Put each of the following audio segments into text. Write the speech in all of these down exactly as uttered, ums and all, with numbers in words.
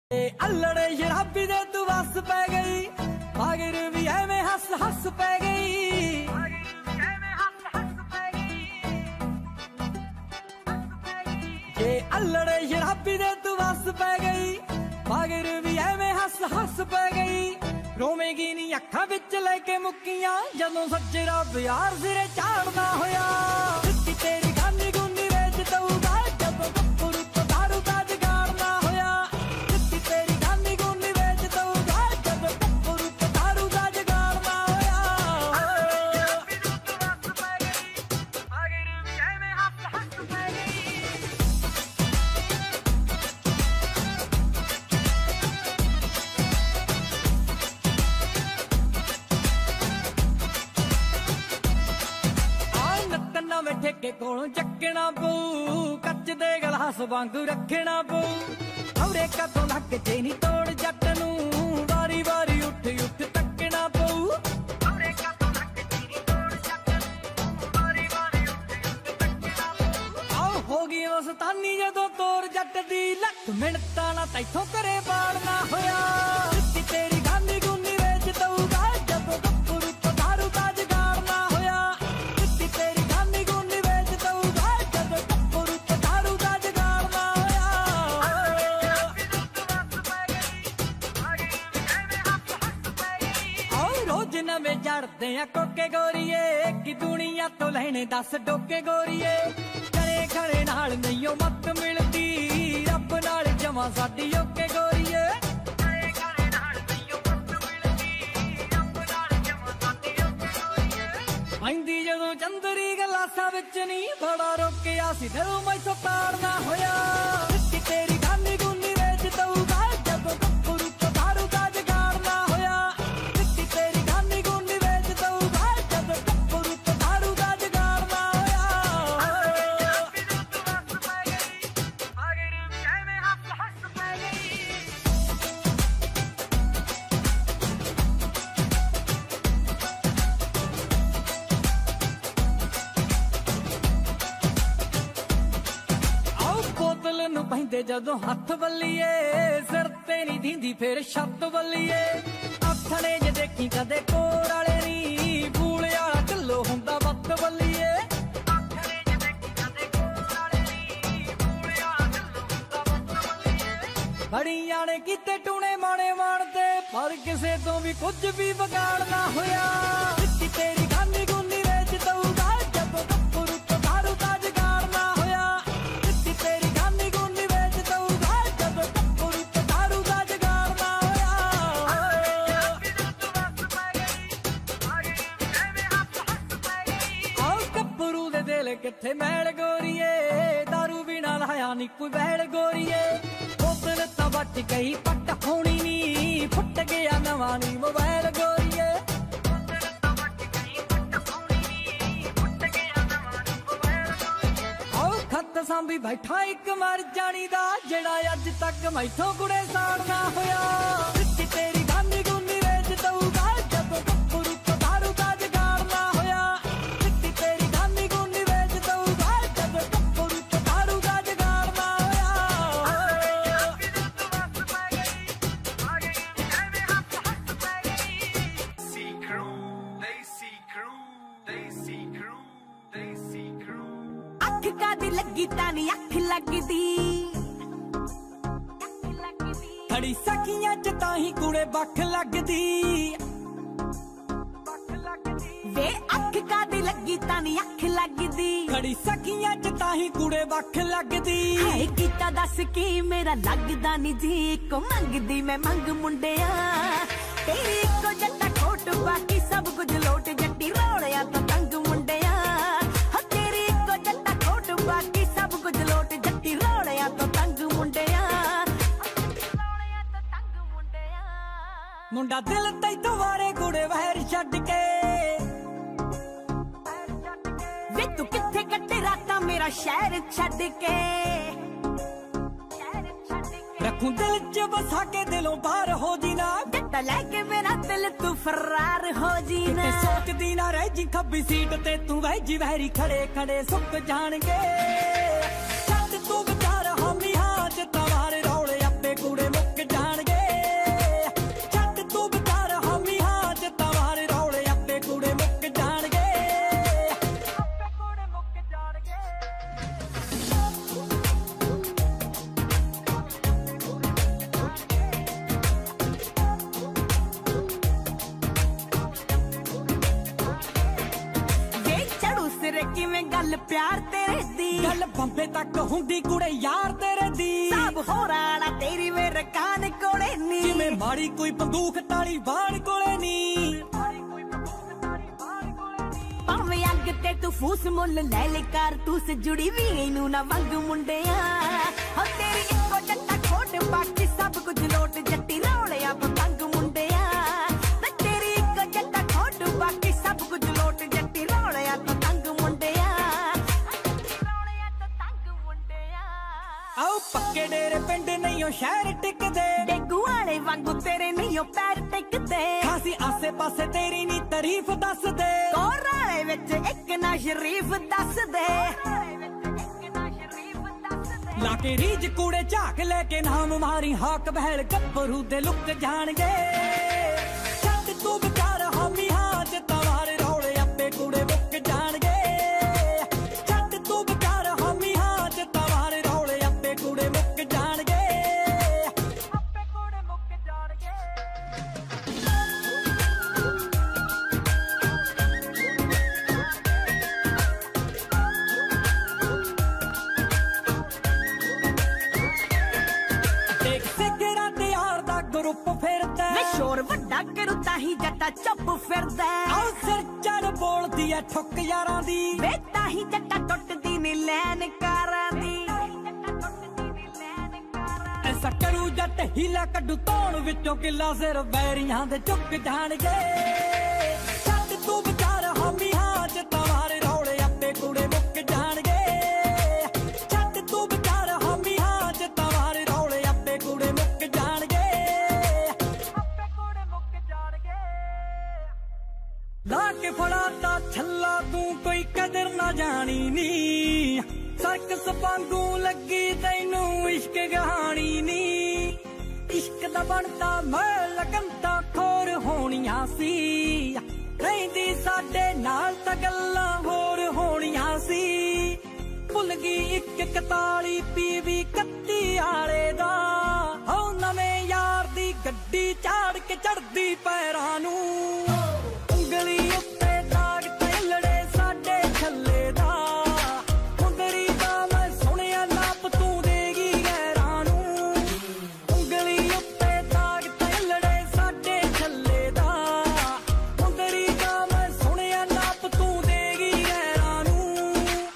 अल्लड़े शराबी दे तू बस पै गई, मगर भी एवें हस हस पै गई। ये अल्लड़े शराबी दे तू बस पै गई, मगर भी एवें हस हस पै गई। रोवेगी नी अखां विच लेके मुक्कियां, जदों सज्जरा प्यार सिरे चाड़ना होया। तेरी गानी गुनी वेच दऊगा, जदों गप्परू तो दारू दा जगाड़ना होया। तेरी गानी गुनी वेच दऊगा, जदों गप्परू तो दारू दा जगाड़ना होया। नवें ठेके कोलों चकना पऊ, कच दे गलास वांगू रखना पऊ। हवरे कदों लग चेनी तोड़ जट नूं, वारी वारी उठ उठ तकना पऊ। हवरे कदों लग चेनी तोड़ जट नूं, वारी वारी उठ उठ तकना पऊ। आओ होगी मस्तानी जदों तोड़ जट दी, लख मिनतां ना तैथों करे बाड़ना होया। तेरी गानी गुनी वेच दऊगा, जदों गप्परू तो दारू दा जगाड़ना होया। तेरी गानी गुनी वेच दऊगा, जदों गप्परू तो दारू दा जगाड़ना होया। आओ रोज नवें जड़दे आ कोके गोरीए, कि दुनिया तो लैने दस डोके गोरीए। करे खड़े नाल नहीं मत मिलदी, रब नाल जमा साडी ओके गोरीए। आंदी जदों चंदरी गलासा विच नी, बड़ा रोकिया सी दिलों मैथों ताड़ना होया। तेरी गानी गुनी वेच दऊगा, जदों गप्परू तो दारू दा जगाड़ना होया। तेरी गानी गुनी वेच दऊगा, जदों गप्परू तो दारू दा जगाड़ना होया। बोतल नूं पैंदे जदों हथ बल्लीए, सिर ते नी दींदी फिर छत बल्लीए। आथणे जे देखी कदे कोर वाले नी, फूले वाला ढिल्लो हुंदा वत बल्लीए। बड़ियां ने कीते टूणे माणे माणदे, पर किसे तो भी कुछ भी बिगाड़ना होया। तेरी गानी गुनी वेच दऊगा, जदों गप्परू तो दारू दा जगाड़ना होया। तेरी गानी गुनी वेच दऊगा, जदों गप्परू तो दारू दा जगाड़ना होया। आओ गप्परू दे दिल किथे मैल गोरीए, दारू बिना लाया नी कोई बैल गोरीए। बोतल तां बच गई पट होनी नी, फुट गया नवां नी मोबाइल गोरीए। खत सांभी बैठा एक मर जानी दा, जेड़ा अज तक मैथों कुड़े साड़ना होया। तेरी गानी गुनी वेच दऊगा, जदों गप्परू तो दारू दा जगाड़ना होया। तेरी गानी गुनी वेच दऊगा, जदों गप्परू तो दारू दा जगाड़ना होया। अख कादी लगी तानी अख लगदी, खड़ी सखियां च ताही कुड़े बख लगदी। वे अख कादी लगी तानी अख लगदी, खड़ी सखियां च ताही कुड़े बख लगदी। है कीता दस की मेरा लगदा नी जी, को मंगदी मैं मंग मुंडिया। तेरी इको जट्टा खोट बाकी सब कुछ लोट, जट्टी रोड़िया तो तंग मुंडिया। बाकी सब कुछ लोट, जट्टी रोड़िया तो तंग मुंडिया। मुंडा दिल तैथों वारे कुड़े वैर छड्ड के, वे तू किथे कट्टे रातां मेरा शहर छड्ड के। रखूं दिल च बसा के दिलों बाहर हो जीना, जट्टा लैके मेरा दिल तू फरार हो जीना। सोचदी ना रह जी खब्बी सीट ते तू वैजी वैरी, खड़े खड़े सुक जाणगे। छड्ड तू विचार हामी हां च तवारे रौले, आपे कुड़े मुक जा। किवें गल प्यार तेरे दी गल बंबे तक हुंदी कुड़े यार तेरे दी सब हो राणा तेरी मेरे कान कोले नी जिवें माड़ी कोई बंदूक ताली बाण कोले नी भावें अग ते तू फूस मुल ले ले कारतूस जुड़ी वी नू ना वंग मुंडिया हो तेरी इको जट्टा खोट बाकी सब कुछ लोट जट्टी रौलिया पतंग मुंडिया मैं तेरी इको जट्टा खोट बाकी सब कुछ लोट जट्टी रौलिया पतंग मुंडिया रौलिया पतंग मुंडिया आओ पक्के डेरे पिंड नहीं हो शहर टिकदे डेगू वाले वांगू तेरे नहीं हो पैर टिकदे खासी आसे पासे तेरी नी तारीफ दस दे कोराले विच एक ना शरीफ दस दे लाके रीज कूड़े झाक लेके नाम मारी हाक बहल गब्बरू दे लुक जाणगे छत तू बेचार हामी हाज तवारे रौले अपे कूड़े मुक जाणगे छत तू बेचार हामी हाज तवारे रौले अपे कूड़े मुक जाणगे अपे कूड़े मुक जाणगे ग्रुप फिरदा मैं शोर वड्डा करू ताही जट्टा चुप फिरदा आओ सिर चढ़ बोलदी है ठुक यारां दी वे ताही जट्टा टुटदी नी लैन कारां दी ऐसा करू जट हीला कड्डू तौण विचों किला सिर बैरियां दे चुक जाणगे छत तू विचार हामी हाज तवारे रौले अपे कूड़े मुक जाणगे छत तू विचार हामी हाज तवारे रौले अपे कूड़े मुक जाणगे ला के फड़ाता छल्ला तू कोई कदर ना जानी नी सर्कस वांगू लगी तैनू इश्क कहानी नी इश्क दा बनता मैं लगनता खोर होनियां सी रहिंदी साडे नाल तां गल्लां होर होनियां सी भुल गई इक कताली पीवी कत्ती आले दा हो नवें यार दी गड्डी झाड़ के चढ़दी पैरां नू ਉਂਗਲੀ ਉੱਤੇ ਦਾਗ ਤੇਲੜੇ ਸਾਡੇ ਛੱਲੇ ਦਾ ਮੁੰਦਰੀ ਦਾ ਮੈਂ ਸੁਣਿਆ ਨਾਪ ਤੂੰ ਦੇਗੀ ਗੈਰਾਂ ਨੂੰ ਉਂਗਲੀ ਉੱਤੇ ਦਾਗ ਤੇਲੜੇ ਸਾਡੇ ਛੱਲੇ ਦਾ ਮੁੰਦਰੀ ਦਾ ਮੈਂ ਸੁਣਿਆ ਨਾਪ ਤੂੰ ਦੇਗੀ ਗੈਰਾਂ ਨੂੰ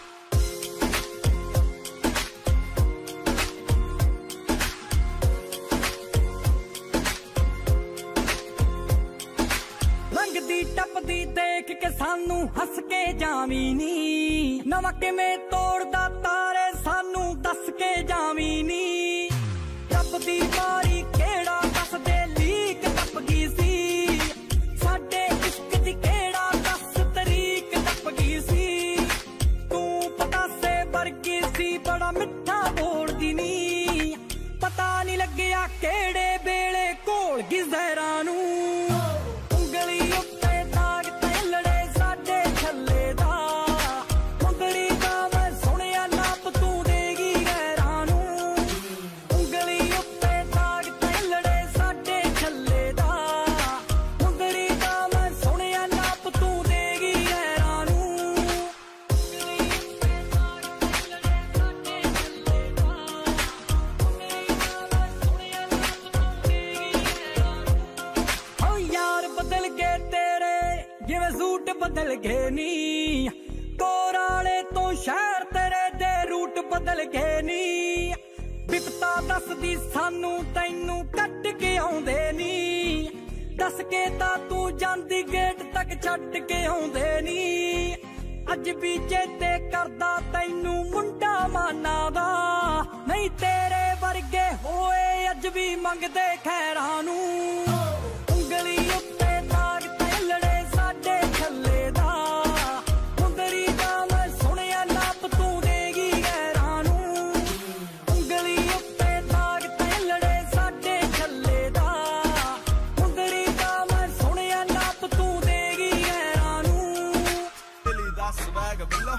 ਲੰਘਦੀ ਟੱਪਦੀ ਦੇਖ ਕੇ ਸਾਨੂੰ ਹੱਸ ਕੇ ਜਾਵੀਂ ਨੀ ਨਵਾਂ ਕਿਵੇਂ ਤੋੜਦਾ ਤਾਰੇ ਸਾਨੂੰ ਦੱਸ ਕੇ ਜਾਵੀਂ ਨੀ ਰੱਬ ਦੀ ਮਾਰੀ ਕਿਹੜਾ ਦੱਸਦੇ ਲੀਕ ਟੱਪ ਗਈ ਸੀ ਸਾਡੇ ਇਸ਼ਕ ਦੀ ਕਿਹੜਾ ਦੱਸ ਤਰੀਕ ਟੱਪ ਗਈ ਸੀ ਤੂੰ ਪਤਾਸੇ ਵਰਗੀ ਸੀ ਬੜਾ ਮਿੱਠਾ ਬੋਲਦੀ ਨੀ ਪਤਾ ਨਹੀਂ ਲੱਗਿਆ ਕਿਹੜੇ ਵੇਲੇ ਘੋਲ ਗਈ ਜ਼ਹਿਰਾਂ ਨੂੰ ਉਂਗਲੀ ਉੱਤੇ ਦਾਗ ਤੇਲੜੇ ਸਾਡੇ ਛੱਲੇ ਦਾ ਮੁੰਦਰੀ ਦਾ ਮੈਂ ਸੁਣਿਆ ਨਾਪ ਤੂੰ ਦੇਗੀ ਗੈਰਾਂ ਨੂੰ ਉਂਗਲੀ ਉੱਤੇ ਦਾਗ ਤੇਲੜੇ ਸਾਡੇ ਛੱਲੇ ਦਾ ਮੁੰਦਰੀ ਦਾ ਮੈਂ ਸੁਣਿਆ ਨਾਪ ਤੂੰ ਦੇਗੀ ਗੈਰਾਂ ਨੂੰ ਉਂਗਲੀ ਉੱਤੇ ਦਾਗ ਤੇਲੜੇ ਸਾਡੇ ਛੱਲੇ ਦਾ ਮੁੰਦਰੀ ਦਾ ਮੈਂ ਸੁਣਿਆ ਨਾਪ ਤੂੰ ਦੇਗੀ ਗੈਰਾਂ ਨੂੰ ਓ ਯਾਰ ਬਦਲ ਗਏ ਤੇਰੇ ਜਿਵੇਂ ਸੂਟ ਬਦਲ ਗਏ ਨੀ ਕੋਰਾਲੇ ਤੋਂ ਸ਼ਹਿਰ ਤੇਰੇ ਦੇ ਰੂਟ ਬਦਲ ਗਏ ਨੀ ਬਿਪਤਾ ਦੱਸਦੀ ਸਾਨੂੰ ਤੈਨੂੰ ਕੱਟ ਕੇ ਆਉਂਦੇ ਨੀ ਦੱਸ ਕੇ ਤਾਂ ਤੂੰ ਜਾਂਦੀ ਗੇਟ ਤੱਕ ਛੱਡ ਕੇ ਆਉਂਦੇ ਨੀ ਅੱਜ ਵੀ ਚੇਤੇ ਕਰਦਾ ਤੈਨੂੰ ਮੁੰਡਾ ਮਾਨਾ ਦਾ ਨਹੀਂ ਤੇਰੇ ਵਰਗੇ ਹੋਏ ਅੱਜ ਵੀ ਮੰਗਦੇ ਖੈਰਾਂ ਨੂੰ ਉਂਗਲੀ ਉੱਤੇ ਦਾਗ ਤੇਲੜੇ ਸਾਡੇ ਛੱਲੇ ਦਾ ਮੁੰਦਰੀ ਦਾ ਮੈਂ ਸੁਣਿਆ ਨਾਪ ਤੂੰ ਦੇਗੀ ਗੈਰਾਂ ਨੂੰ ਉਂਗਲੀ ਉੱਤੇ ਦਾਗ ਤੇਲੜੇ ਸਾਡੇ ਛੱਲੇ ਦਾ ਮੁੰਦਰੀ ਦਾ ਮੈਂ ਸੁਣਿਆ ਨਾਪ ਤੂੰ ਦੇਗੀ ਗੈਰਾਂ ਨੂੰ Billy, that's swag, Villa.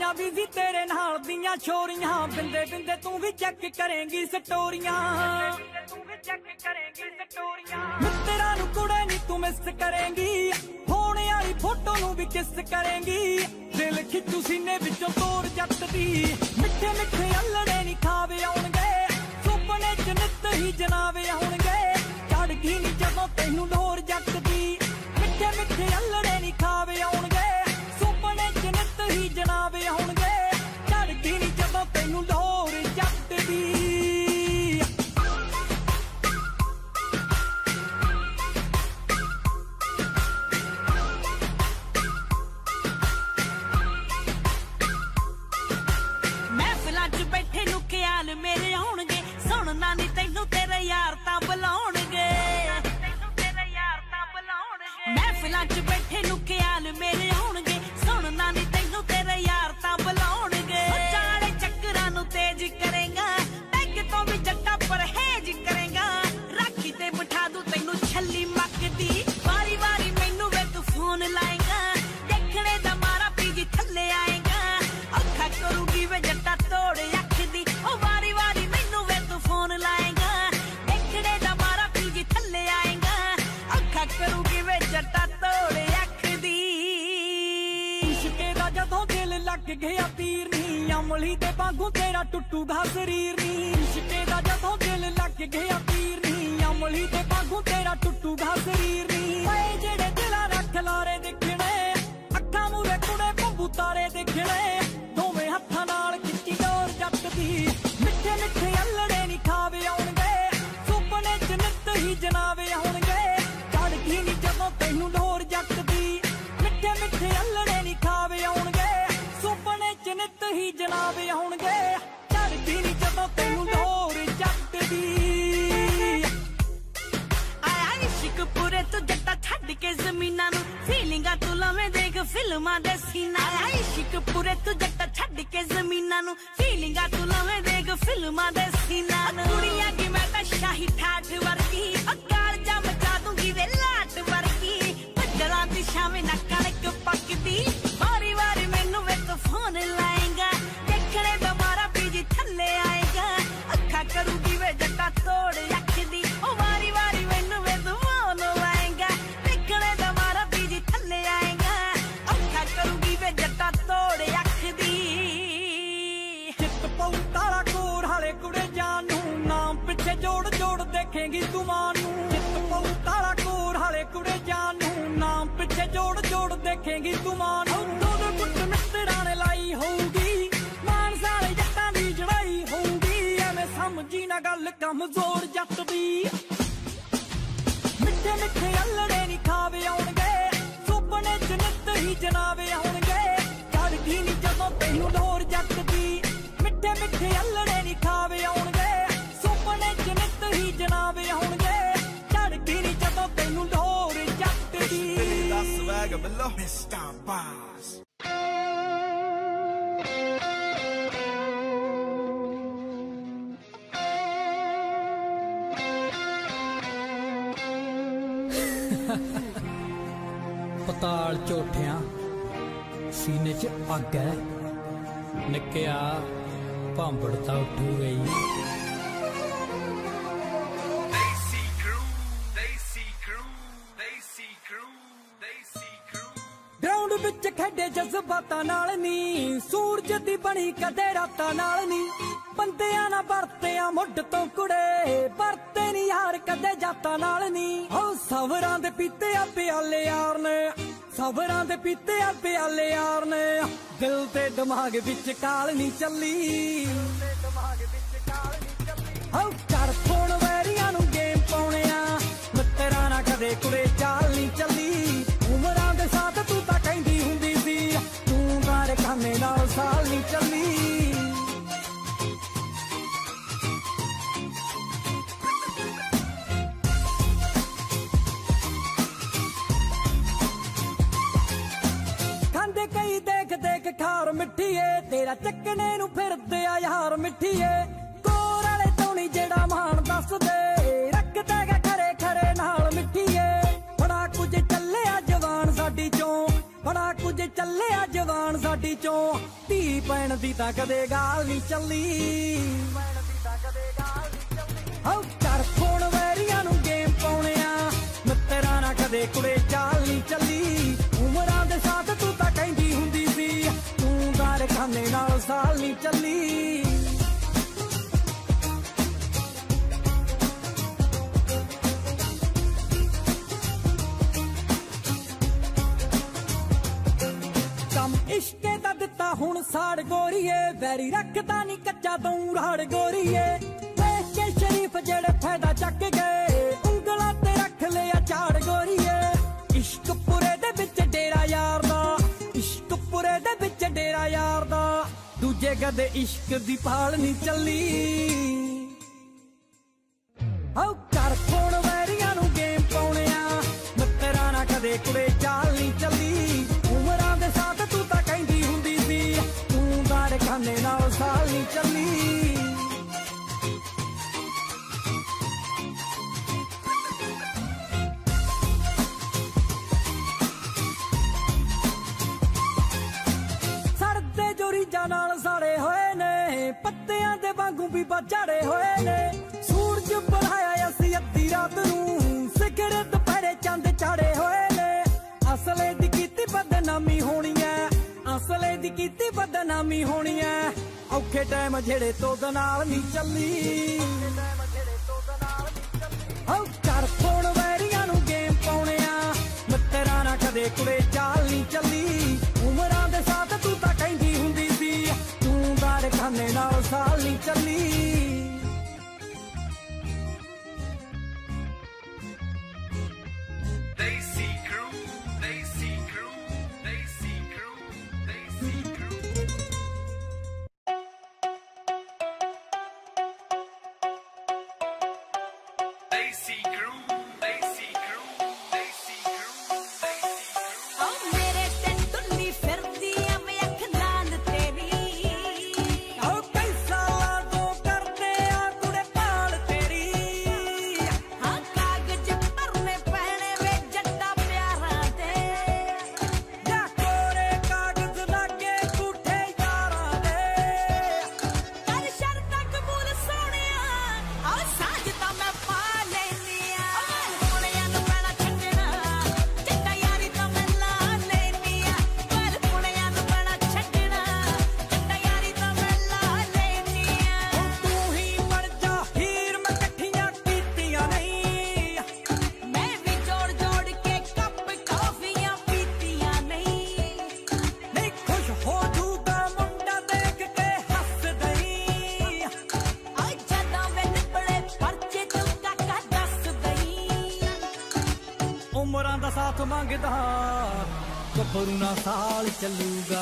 ਹੋਈਆਂ ਬਿਜ਼ੀ ਤੇਰੇ ਨਾਲ ਦੀਆਂ ਛੋਰੀਆਂ ਬਿੰਦੇ ਬਿੰਦੇ ਤੂੰ ਵੀ ਚੈੱਕ ਕਰੇਂਗੀ ਸਟੋਰੀਆਂ ਤੂੰ ਵੀ ਚੈੱਕ ਕਰੇਂਗੀ ਸਟੋਰੀਆਂ ਮਿੱਤਰਾਂ ਨੂੰ ਕੁੜੇ ਨੀ ਤੂੰ ਮਿਸ ਕਰੇਂਗੀ ਹੋਣ ਵਾਲੀ ਫੋਟੋ ਨੂੰ ਵੀ ਕਿਸ ਕਰੇਂਗੀ ਦਿਲ ਖਿੱਚੂ ਸੀਨੇ ਵਿੱਚੋਂ ਤੋੜ ਜੱਟ ਦੀ ਮਿੱਠੇ ਮਿੱਠੇ ਅਲੜੇ ਨੀ ਖਾਵੇ ਆਉਣਗੇ ਸੁਪਨੇ ਚ ਨਿੱਤ ਹੀ ਜਨਾਵੇ ਆਉਣਗੇ ਚੜ ਗਈ ਨੀ ਜਦੋਂ ਤੈਨੂੰ ਲੋਰ ਜੱਟ ਦੀ ਮਿੱਠੇ ਮਿੱਠੇ ਅਲੜੇ ਨੀ ਖਾਵੇ ਆਉਣਗੇ ਸੁਪਨੇ ਚ ਨਿੱਤ ਹੀ ਜਨਾਵੇ ਆਉਣਗੇ ਚੜ ਗਈ ਨੀ ਜਦੋਂ ਤੈਨੂੰ ਲੋਰ ਜੱਟ ਦੀ ਮਹਿਫਿਲਾਂ ਚ ਬੈਠੇ ਨੂੰ ਖਿਆਲ ਮੇਰੇ ਆਉਣਗੇ ਸੁਣਨਾ ਨੀ ਤੈਨੂੰ ਤੇਰੇ ਯਾਰ ਤਾਂ ਬੁਲਾਉਣਗੇ ਮਹਿਫਿਲਾਂ ਚ ਬੈਠੇ ਨੂੰ ਖਿਆਲ ਮੇਰੇ ਆਉਣਗੇ ਸੁਣਨਾ ਨੀ ਤੈਨੂੰ ਤੇਰੇ ਯਾਰ ਤਾਂ ਬੁਲਾਉਣਗੇ ਚਾਲੇ ਚੱਕਰਾਂ ਨੂੰ ਤੇਜ਼ ਕਰੇਗਾ ਪੈਗ ਤੋਂ ਵੀ ਜੱਟਾ ਪਰਹੇਜ ਕਰੇਗਾ ਰਾਖੀ ਤੇ ਬਿਠਾ ਦੂ ਤੈਨੂੰ ਛੱਲੀ ਮੱਕਦੀ ਵਾਰੀ ਵਾਰੀ ਮੈਨੂੰ ਵੇ ਤੂੰ ਫੋਨ ਲਾਏਗਾ ਦੇਖਣੇ ਦਾ ਮਾਰਾ ਪੀਜੀ ਥੱਲੇ ਆਏਗਾ ਅੱਖਾਂ ਕਰੂਗੀ ਵੇ ਜੱਟਾ ਤੋੜ ਅੱਖ ਦੀ ਉਹ ਵਾਰੀ ਵਾਰੀ ਮੈਨੂੰ ਵੇ ਤੂੰ ਫੋਨ ਲਾਏਗਾ ਦੇਖਣੇ ਦਾ ਮਾਰਾ ਪੀਜੀ ਥੱਲੇ ਆਏਗਾ ਅੱਖਾਂ ਕਰੂਗੀ ਵੇ ਜੱਟਾ ਤੋੜ ਅੱਖ ਦੀ ਇਸ਼ਕੇ ਦਾ ਜਦੋਂ ਦਿਲ ਲੱਗ ਗਿਆ ਤੀਰ ਨੀ ਅਮਲੀ ਦੇ ਵਾਂਗੂ ਤੇਰਾ ਟੁੱਟੂਗਾ ਸਰੀਰ ਨੀ ਇਸ਼ਕੇ ਦਾ ਜਦੋਂ ਦਿਲ ਲੱਗ ਗਿਆ ਤੀਰ ਨੀ ਅਮਲੀ ਦੇ ਵਾਂਗੂ ਤੇਰਾ ਟੁੱਟੂਗਾ ਸਰੀਰ ਨੀ ਓਏ ਜਿਹੜੇ ਦਿਲਾਂ ਰੱਖ ਲਾਰੇ ਦੇਖਣੇ ਅੱਖਾਂ ਮੂਰੇ ਕੁੜੇ ਬੰਬੂ ਤਾਰੇ ਦੇਖਣੇ ਦੋਵੇਂ ਹੱਥਾਂ ਨਾਲ ਖਿੱਚੀ ਡੋਰ ਜੱਟ ਦੀ ਮਿੱਠੇ ਮਿੱਠੇ ਅਲੜੇ ਨੀ ਖਾਵੇ ਆਉਣਗੇ ਸੁਪਨੇ ਚ ਨਿੱਤ ਹੀ ਜਨਾਵੇ ਆਉਣਗੇ ਚੜ ਗਈ ਨੀ ਜਦੋਂ ਤੈਨੂੰ ਲੋਰ ਜੱਟ ਦੀ ਮਿੱਠੇ ਮਿੱਠੇ ਅਲੜੇ ਨੀ ਖਾਵੇ ਆਉਣਗੇ ਸੁਪਨੇ ਚ ਨਿੱਤ ਹੀ ਜਨਾਵੇ ਆਉਣਗੇ ਚੜ ਗਈ ਨੀ ਜਦੋਂ ਤੈਨੂੰ ਲੋਰ ਜੱਟ ਦੀ ਆਇਆ ਇਸ਼ਕ ਪੂਰੇ ਤੂੰ ਜੱਟਾ ਛੱਡ ਕੇ ਜ਼ਮੀਨਾਂ ਨੂੰ ਫੀਲਿੰਗਾਂ ਤੂੰ ਲਵੇਂ ਦੇਖ ਫਿਲਮਾਂ ਦੇ ਸੀਨਾ ਆਇਆ ਇਸ਼ਕ ਪੂਰੇ ਤੂੰ ਜੱਟਾ ਛੱਡ ਕੇ ਜ਼ਮੀਨਾਂ ਨੂੰ ਫੀਲਿੰਗਾਂ ਤੂੰ ਲਵੇਂ ਦੇਖ ਫਿਲਮਾਂ ਦੇ ਸੀਨਾ ਨੂੰ ਕੁੜੀਆਂ ਕੀ ਮੈਂ ਤਾਂ ਸ਼ਾਹੀ ਠਾਠ ਵਰਗੀ ਅਕਾਲ ਜਾ ਮਚਾ ਦੂੰਗੀ ਵੇ ਲਾਟ ਵਰਗੀ ਬੱਦਲਾਂ ਦੀ ਛਾਵੇਂ ਨਾ ਕਣਕ ਪੱਕਦੀ ਵਾਰੀ ਵਾਰੀ ਮੈਨੂੰ ਵੇ ਤੂੰ ਫੋਨ ਲਾਏਗਾ ਦੇਖਣੇ ਦਾ ਮਾਰਾ ਪੀਜੀ ਥੱਲੇ ਆਏਗਾ ਅੱਖਾਂ ਕਰੂਗੀ ਵੇ ਜੱਟਾ ਤੋੜ ਅੱਖ ਦੀ ਉਹ ਵਾਰੀ ਵਾਰੀ ਮੈਨੂੰ ਵੇ ਤੂੰ ਫੋਨ ਲਾਏਗਾ ਦੇਖਣੇ ਦਾ ਮਾਰਾ ਪੀਜੀ ਥੱਲੇ ਆਏਗਾ ਅੱਖਾਂ ਕਰੂਗੀ ਵੇ ਜੱਟਾ ਤੋੜ ਅੱਖ ਦੀ ਚਿੱਤ ਪਉ ਤਾਰਾ ਕੋਰ ਹਾਲੇ ਕੁੜੇ ਜਾਨ ਨੂੰ ਨਾਮ ਪਿੱਛੇ ਜੋੜ ਜੋੜ ਦੇਖੇਂਗੀ ਤੂੰ ਮਾਂ ਨੂੰ ਚਿੱਤ ਪਉ ਤਾਰਾ ਕੋਰ ਹਾਲੇ ਕੁੜੇ ਜਾਨ ਨੂੰ ਨਾਮ ਪਿੱਛੇ ਜੋੜ ਜੋੜ ਦੇਖੇਂਗੀ ਤੂੰ ਮਾਂ ਨੂੰ ਦੋ ਦੋ ਗੁੱਟ ਮਿੱਤਰਾਂ ਨੇ ਲਾਈ ਹੋਊਗੀ ਮਾਨ ਸਾਲੇ ਜੱਟਾਂ ਦੀ ਜੜਾਈ ਹੋਊਗੀ ਐਵੇਂ ਸਮਝੀ ਨਾ ਗੱਲ ਕਮਜ਼ੋਰ ਜੱਟ ਦੀ ਮਿੱਠੇ ਮਿੱਠੇ ਅਲੜੇ ਨੀ ਖਾਵੇ ਆਉਣਗੇ ਸੁਪਨੇ ਚ ਨਿੱਤ ਹੀ ਜਨਾਵੇ ਆਉਣਗੇ ਚੜ ਗਈ ਨੀ ਜਦੋਂ ਤੈਨੂੰ ਲੋਰ ਜੱਟ ਦੀ ਮਿੱਠੇ ਮਿੱਠੇ ਅਲੜੇ ਨੀ ਖਾਵੇ ਆਉਣਗੇ ਸੁਪਨੇ ਚ ਨਿੱਤ ਹੀ ਜਨਾਵੇ ਆਉਣਗੇ ਚੜ ਗਈ ਨੀ ਜਦੋਂ ਤੈਨੂੰ ਲੋਰ ਜੱਟ ਦੀ Da swagger below Mister Boss ਪਤਾਲ ਝੋਠਿਆਂ ਸੀਨੇ ਚ ਅੱਗ ਹੈ ਨਿੱਕਿਆ ਭਾਂਬੜ ਤਾਂ ਉੱਠ ਗਈ They see crew, they see crew, they see crew, they see crew ground ਵਿੱਚ ਖੇਡੇ ਜਜ਼ਬਾਤਾਂ ਨਾਲ ਨੀ ਸੂਰਜ ਦੀ ਬਣੀ ਕਦੇ ਰਾਤਾਂ ਨਾਲ ਨੀ ਬੰਦਿਆਂ ਨਾਲ ਵਰਤਿਆ ਮੁੱਢ ਤੋਂ ਕੁੜੇ ਵਰਤੇ ਨੀ ਯਾਰ ਕਦੇ ਜਾਤਾਂ ਨਾਲ ਨੀ ਹੋ ਸਵਰਾਂ ਦੇ ਪੀਤੇ ਆ ਪਿਆਲੇ ਯਾਰ ਨੇ ਸਵਰਾਂ ਦੇ ਪੀਤੇ ਆ ਪਿਆਲੇ ਯਾਰ ਨੇ ਦਿਲ ਤੇ ਦਿਮਾਗ ਵਿੱਚ ਕਾਲ ਨਹੀਂ ਚੱਲੀ ਹੋ ਕਰ ਫੋਨ ਵੈਰੀਆਂ ਨੂੰ ਗੇਮ ਪਾਉਣਿਆ ਮਿੱਤਰਾਂ ਨਾਲ ਕਦੇ ਕੁੜੇ ਚਾਲ ਨਹੀਂ ਚੱਲੀ ਉਮਰਾਂ ਦੇ ਸਾਥ ਤੂੰ ਤਾਂ ਕਹਿੰਦੀ ਹੁੰਦੀ ਸੀ ਤੂੰ ਬਾਰੇ ਖਾਨੇ ਨਾਲ ਸਾਲ ਨਹੀਂ ਚੱਲੀ ਖਾਂਦੇ ਕਈ ਦੇਖ ਦੇਖ ਖਾਰ ਮਿੱਠੀਏ ਤੇਰਾ ਚੱਕਣੇ ਨੂੰ ਫਿਰਦੇ ਆ ਯਾਰ ਮਿੱਠੀਏ ਕੋਰ ਵਾਲੇ ਤੋਂ ਨੀ ਜਿਹੜਾ ਮਾਣ ਦੱਸਦੇ ਰੱਖਦੇ ਗਾ ਖਰੇ ਖਰੇ ਨਾਲ ਮਿੱਠੀਏ ਬੜਾ ਕੁਝ ਚੱਲਿਆ ਜਵਾਨ ਸਾਡੀ ਚੋਂ बड़ा कुछ चलिया जवान साडी चों धी पैण दी तां कदे गाल नहीं चली कर फोन वैरियां नूं गेम पाउणे आ मित्तरां नाल कदे कुड़े चाल नहीं चली उमरां दे साथ तू तां कहंदी हुंदी सी तू दार खाने नाल साल नहीं चली इश्के दा दिता हुण साड़ गोरीए वैरी रखदा नी कच्चा तू राड़ गोरीए देख के शरीफ जेड़े फायदा चक गए उंगलां ते रख लिया झाड़ गोरीए इश्क पुरे दे विच डेरा यार दा इश्क पुरे दे विच डेरा यार दा दूजे कदे इश्क दी भाल नी चली औ कर फोन वैरियां नूं गेम पाउणे आ मित्तरां नाल कदे कुड़े चाल नी चली उमरां दे साथ तू तां कहंदी हुंदी सी तू दार खाने नाल साल नी चली सड़दे जो रीजां नाल साड़े होए ने पत्तियां दे वांगू भी बचाड़े होए ने सूरज बढ़ाया असी अद्धी रात नूं सिखरे दुपहरे चंद चाड़े होए ने असले दी कीती बदनामी होनी है असले दी कीती बदनामी होनी है औखे टाइम जेड़े तो नाल नहीं चली औ कर फोन वैरियां नूं गेम पाउणे आ मित्तरां नाल कदे कुड़े चाल नहीं चली उमरां दे साथ तू तां कहंदी हुंदी सी तू दार खाने नाल साल नहीं चली साथ मंगदा गब्बरू ना साल चलूगा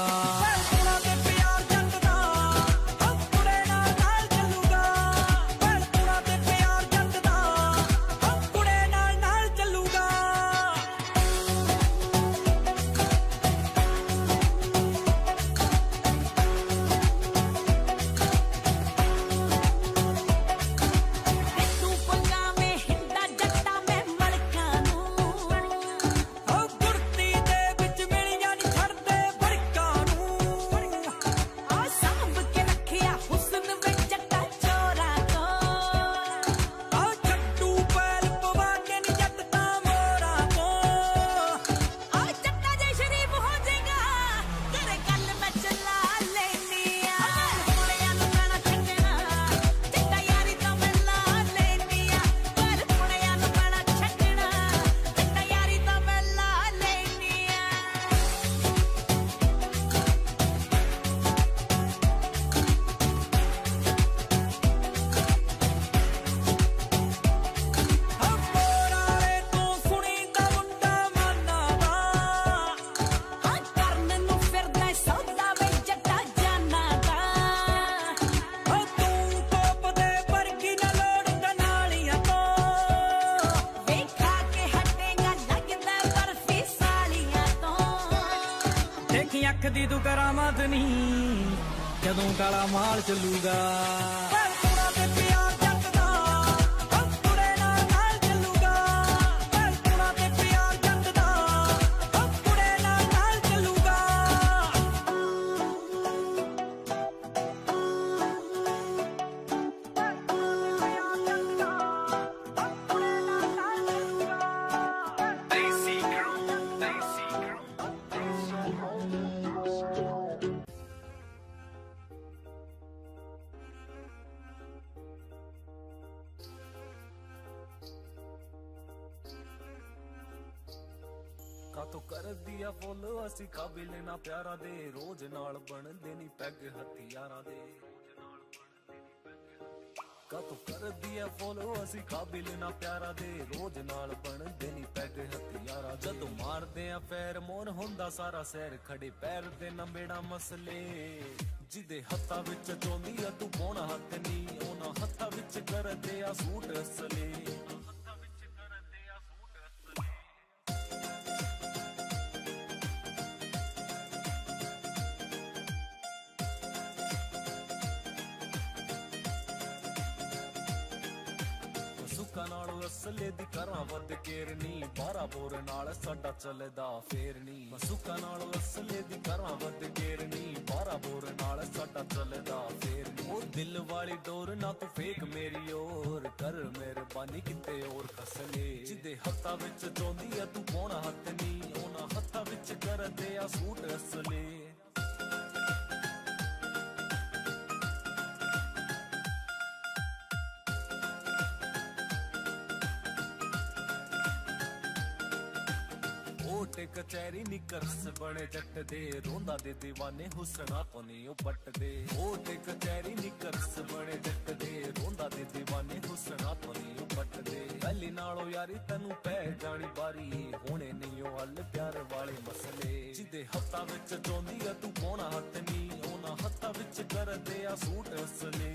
अख दी तू करामत नहीं जदों काला माल चलूगा ਕਰਦੀ ਆ ਫੁੱਲ ਅਸੀਂ ਕਾਬਿਲ ਨਾ ਪਿਆਰਾਂ ਦੇ ਰੋਜ਼ ਨਾਲ ਬਣਦੇ ਨਹੀਂ ਪੈਗ ਹਥਿਆਰਾਂ ਦੇ ਕਾਤੋਂ ਕਰਦੀ ਆ ਫੋਲੋ ਅਸੀਂ ਕਾਬਿਲ ਨਾ ਪਿਆਰਾ ਦੇ ਰੋਜ਼ ਨਾਲ ਬਣਦੇ ਨਹੀਂ ਪੈਗ ਹਥਿਆਰਾ ਜਦੋਂ ਮਾਰਦੇ ਆ ਫੇਰ ਮੋਨ ਹੁੰਦਾ ਸਾਰਾ ਸੈਰ ਖੜੇ ਪੈਰ ਦੇ ਨੰਬੇੜਾ ਮਸਲੇ ਜਿਹਦੇ ਹੱਥਾਂ ਵਿੱਚ ਚੋਂਦੀ ਆ ਤੂੰ ਪਾਉਣਾ ਹੱਥ ਨਹੀਂ ਉਹਨਾਂ ਹੱਥਾਂ ਵਿੱਚ ਕਰਦੇ ਆ ਸੂਟ ਅਸਲੇ ਨਾਲੋਂ ਅਸਲੇ ਦੀ ਕਰਾਂ ਵੱਧ ਕੇਰਨੀ ਬਾਰਾਂ ਬੋਰ ਨਾਲ ਸਾਡਾ ਚੱਲਦਾ ਫੇਰ ਨੀ ਮਸੂਕਾ ਨਾਲੋਂ ਅਸਲੇ ਦੀ ਕਰਾਂ ਵੱਧ ਕੇਰਨੀ ਬਾਰਾਂ ਬੋਰ ਨਾਲ ਸਾਡਾ ਚੱਲਦਾ ਫੇਰ ਨੀ ਉਹ ਦਿਲ ਵਾਲੀ ਡੋਰ ਨਾ ਤੂੰ ਫੇਕ ਮੇਰੀ ਓਰ ਕਰ ਮਿਹਰਬਾਨੀ ਕਿਤੇ ਹੋਰ ਕਸਲੇ ਜਿਹਦੇ ਹੱਥਾਂ ਵਿੱਚ ਚੋਂਦੀ ਆ ਤੂੰ ਪਾਉਣਾ ਹੱਥ ਨੀ ਉਹਨਾਂ ਹੱਥਾਂ ਵਿੱਚ ਕਰਦੇ ਆ ਸੂਟ ਅਸਲੇ ਕਚਹਿਰੀ ਨਿਕਰਸ ਬਣੇ ਜੱਟ ਦੇ ਰੋਂਦਾ ਦੇ دیਵਾਨੇ ਹੁਸਨਾ ਤੋਂ ਨਹੀਂ ਉਹ ਪੱਟਦੇ ਉਹ ਤੇ ਕਚਹਿਰੀ ਨਿਕਰਸ ਬਣੇ ਜੱਟ ਦੇ ਰੋਂਦਾ ਦੇ دیਵਾਨੇ ਹੁਸਨਾ ਤੋਂ ਨਹੀਂ ਉਹ ਪੱਟਦੇ ਪਹਿਲੀ ਨਾਲੋਂ ਯਾਰੀ ਤੈਨੂੰ ਪੈ ਜਾਣੀ ਬਾਰੀ ਹੋਣੇ ਨਹੀਂ ਉਹ ਹੱਲ ਪਿਆਰ ਵਾਲੇ ਮਸਲੇ ਜਿਹਦੇ ਹੱਥਾਂ ਵਿੱਚ ਚੋਂਦੀ ਆ ਤੂੰ ਪਾਉਣਾ ਹੱਥ ਨਹੀਂ ਉਹਨਾਂ ਹੱਥਾਂ ਵਿੱਚ ਕਰਦੇ ਆ ਸੂਟ ਅਸਲੇ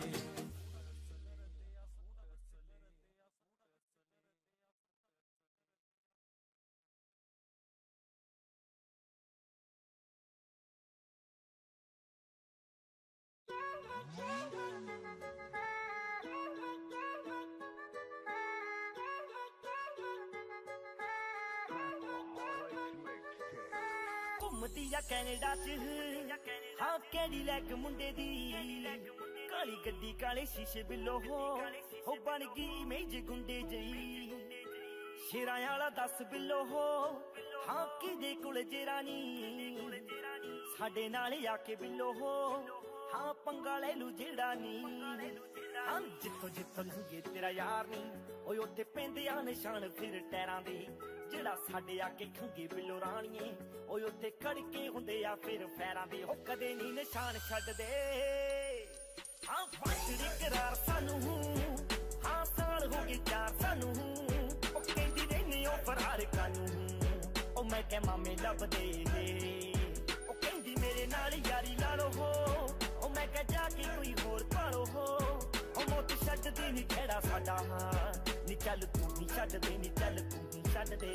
ਘੁੰਮਦੀ ਆ ਕੈਨੇਡਾ ਚ ਹਾਂ ਕੈਡੀਲੈਕ ਮੁੰਡੇ ਦੀ ਕਾਲੀ ਗੱਡੀ ਕਾਲੇ ਸ਼ੀਸ਼ੇ ਬਿੱਲੋ ਹੋ ਹੋ ਬਣ ਗਈ ਮੇਜ ਗੁੰਡੇ ਜਈ ਸ਼ੇਰਾਂ ਵਾਲਾ ਦਸ ਬਿੱਲੋ ਹੋ ਹਾਂ ਕਿਦੇ ਕੋਲ ਜੇਰਾਨੀ ਸਾਡੇ ਨਾਲ ਆ ਕੇ ਬਿੱਲੋ ਹੋ ਹਾਂ ਪੰਗਾ ਲੈ ਲੂ ਜਿਹੜਾ ਨੀ ਹਾਂ ਜਿੱਥੋਂ ਜਿੱਥੋਂ ਲੰਘੇ ਤੇਰਾ ਯਾਰ ਨੀ ਓਏ ਉੱਥੇ ਪੈਂਦੇ ਆ ਨਿਸ਼ਾਨ ਫਿਰ ਟੈਰਾਂ ਦੇ ਜਿਹੜਾ ਸਾਡੇ ਆ ਕੇ ਖੰਗੇ ਬਿੱਲੋ ਰਾਣੀਏ ਓਏ ਉੱਥੇ ਖੜਕੇ ਹੁੰਦੇ ਆ ਫਿਰ ਫੈਰਾਂ ਦੇ ਹੋ ਕਦੇ ਨੀ ਨਿਸ਼ਾਨ ਛੱਡਦੇ ਹਾਂ ਫਾਟੜੀ ਕਰਾਰ ਸਾਨੂੰ ਹਾਂ ਸਾਲ ਹੋ ਗਏ ਚਾਰ ਸਾਨੂੰ ਉਹ ਕਹਿੰਦੀ ਰਹਿਨੀ ਉਹ ਫਰਾਰ ਕਾਨੂੰ ਉਹ ਮੈਂ ਕਹਿ ਮਾਮੇ ਲੱਭਦੇ ਉਹ ਕਹਿੰਦੀ ਮੇਰੇ ਨਾਲ ਯਾਰੀ ਲਾ ਲੋ ਹੋ ਉਹ ਮੈਂ ਕਹਿ ਜਾ ਕੇ ਕੋਈ ਹੋਰ ਭਾਲੋ ਹੋ ਉਹ ਮੋਤ ਛੱਡਦੀ ਨੀ ਖੇੜਾ ਸਾਡਾ ਹਾਂ ਨੀ ਚੱਲ ਤੂੰ ਹੀ ਛੱਡ ਦੇ ਨੀ ਚੱਲ ਤੂੰ ਹੀ ਛੱਡ ਦੇ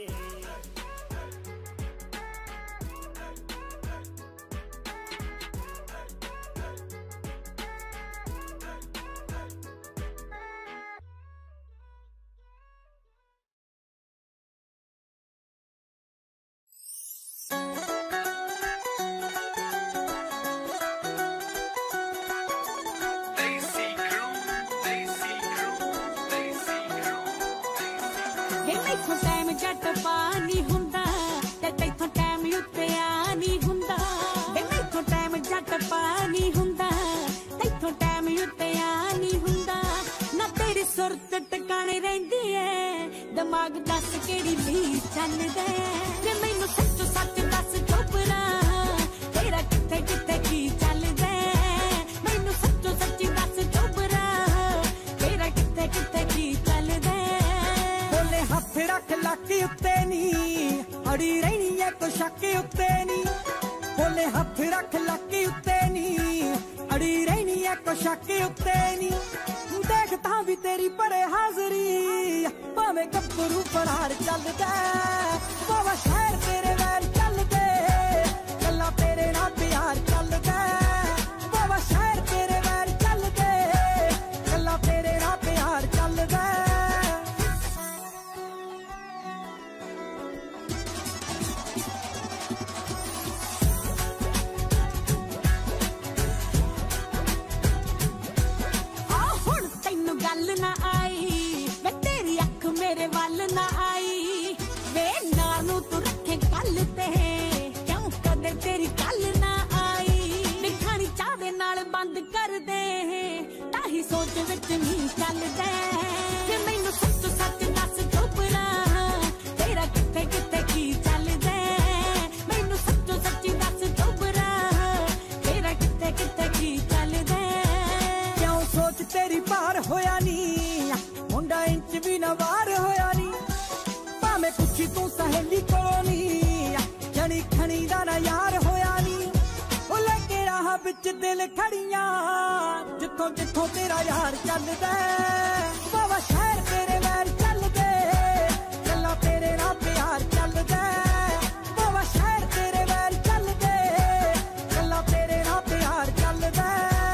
ਪਾਣੀ ਹੁੰਦਾ ਤੇ ਤੈਥੋਂ ਟਾਈਮ ਉੱਤੇ ਆ ਨਹੀਂ ਹੁੰਦਾ ਵੇ ਮੈਥੋਂ ਟਾਈਮ ਜੱਟ ਪਾਣੀ ਹੁੰਦਾ ਤੈਥੋਂ ਟਾਈਮ ਉੱਤੇ ਆ ਨਹੀਂ ਹੁੰਦਾ ਨਾ ਤੇਰੀ ਸੁਰਤ ਟਿਕਾਣੇ ਰਹਿੰਦੀ ਏ ਦਿਮਾਗ ਦੱਸ ਕਿਹੜੀ ਲੀ ਚੱਲਦਾ ਜੇ ਮੈਨੂੰ ਸੱਚ ਸੱਚ ਦੱਸ ਚੋਪਰਾ ਤੇਰਾ ਕਿੱਥੇ ਕਿੱਥੇ ਕੀ ਚੱਲਦਾ ਮੈਨੂੰ ਸੱਚ ਸੱਚ ਦੱਸ ਚੋਪਰਾ ਤੇਰਾ ਕਿੱਥੇ ਕਿੱਥੇ ਕੀ ਚੱਲਦਾ ਬੋਲੇ ਹੱਥ ਰੱਖ ਲੱਕ ਉੱਤੇ ਨੀ ਅੜੀ ਰਹਿਣੀ ਐ ਕੋ ਸ਼ੱਕ ਉੱਤੇ ਨੀ ਬੋਲੇ ਹੱਥ ਰੱਖ ਲੱਕ ਉੱਤੇ ਨੀ ਅੜੀ ਰਹਿਣੀ ਐ ਕੋ ਸ਼ੱਕ ਉੱਤੇ ਨੀ ਦੇਖਦਾ ਵੀ ਤੇਰੀ ਬੜੇ ਹਾਜ਼ਰੀ ਭਾਵੇਂ ਗੱਭਰੂ ਫਰਾਰ ਚੱਲਦਾ ਬਾਵਾ ਸ਼ਹਿਰ ਤੇਰੇ ਵੈਲ ਚੱਲਦੇ ਗੱਲਾਂ ਤੇਰੇ ਨਾਲ ਪਿਆਰ ਚੱਲਦਾ ਬਾਵਾ ਸ਼ਹਿਰ ਤੇਰੇ ਵੈਲ ਚੱਲਦੇ ਗੱਲਾਂ ਤੇਰੇ ਨਾਲ ਪਿਆਰ ਚੱਲਦਾ ਗੱਲ ਨਾ ਆਈ ਵੇ ਤੇਰੀ ਅੱਖ ਮੇਰੇ ਵੱਲ ਨਾ ਆਈ ਵੇ ਨਾਲ ਨੂੰ ਤੂੰ ਰੱਖੇ ਗੱਲ सहेली कोलों नी जनी खनी दा ना यार होया नी ओ लगे राह विच दिल खड़ियां जिथों जिथों तेरा यार चलदा बाबा शहर तेरे वैर चलदे गल्लां तेरे नाल प्यार चलदा बाबा शहर तेरे वैर चलदे गल्लां तेरे नाल प्यार चलदा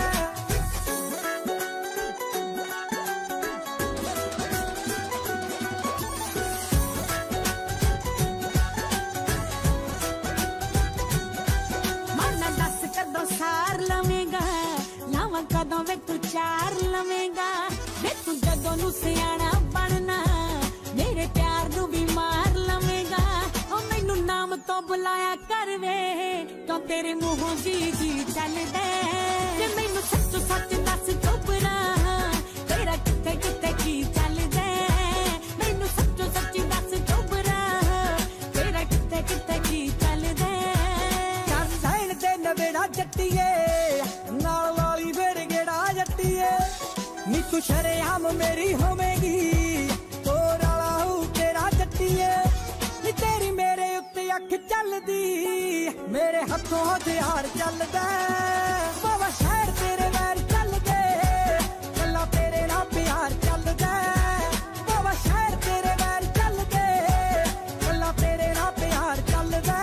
सार लवेगा लावा कदों वे तू चार लवेगा वे तू जदों नू सियाना बनना मेरे प्यार नू भी मार लवेगा ओ मैनू नाम तो बुलाया कर वे क्यों तेरे मुंहों जी जी चलदे जे मैनू सच सच दस चुपरा तेरा किथे किथे की चलदे मैनू सच सच दस चुपरा तेरा किथे किथे की चलदे कर सैन दे नवेड़ा जट्टीए नाल वाली फिर गेड़ा जट्टीए नी तू शरेआम मेरी होवेगी तोर वाला हो तेरा जट्टीए नी तेरी मेरे उत्ते अख चलदी मेरे हथों हथियार चलदा बाबा शहर तेरे वैर चलदे गल्लां तेरे नाल प्यार चलदा बाबा शहर तेरे वैर चलदे गल्लां तेरे नाल प्यार चलदा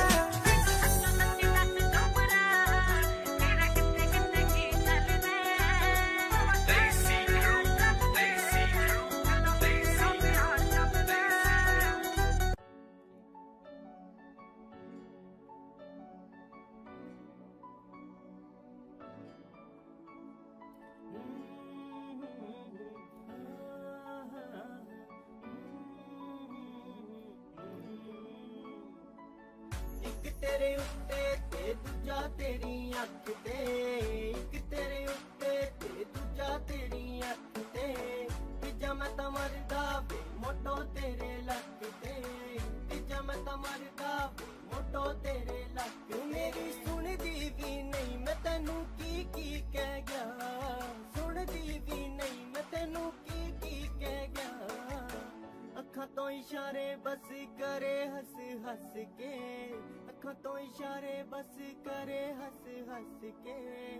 तेरे उत्ते ते दूजा तेरी अख ते इक तेरे उत्ते ते दूजा तेरी अख ते तीजा मैं तां मरदा वे मोटो तेरे लक ते तीजा मैं तां मरदा वे मोटो तेरे लक मेरी सुनदी भी नहीं मैं तैनू की की कह गया सुनदी भी नहीं मैं तैनू की की कह गया अखां तो इशारे बस करे हंस हंस के अखां तो इशारे बस करे हंस हंस के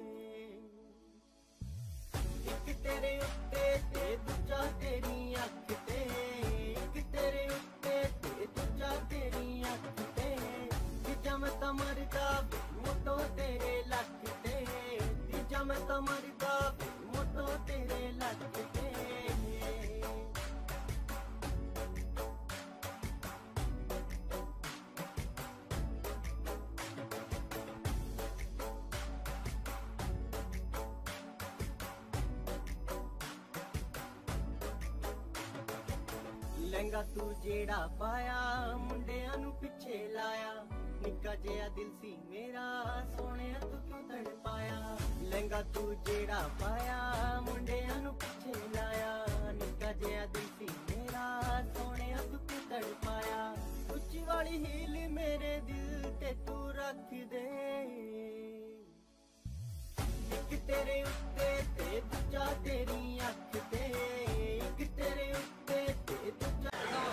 एक तेरे उत्ते ते दूजा तेरी अख ते एक तेरे उत्ते ते दूजा तेरी अख ते तीजा मैं तां मरदा मोटो तेरे लक ते तीजा मैं तां मरदा मोटो तेरे लक ते लहंगा तू जेड़ा पाया मुंडियां नू पिछे लाया निक्का जिहा दिल सी मेरा सोने तू क्यों तड़ पाया लहंगा तू जेड़ा पाया मुंडियां नू पिछे लाया निक्का जिहा दिल सी मेरा सोने तू क्यों तड़ पाया उच्ची वाली हील मेरे दिल ते तू रख दे एक तेरे उत्ते ते दूजा तेरी अख ते एक तेरे उत्ते ते दूजा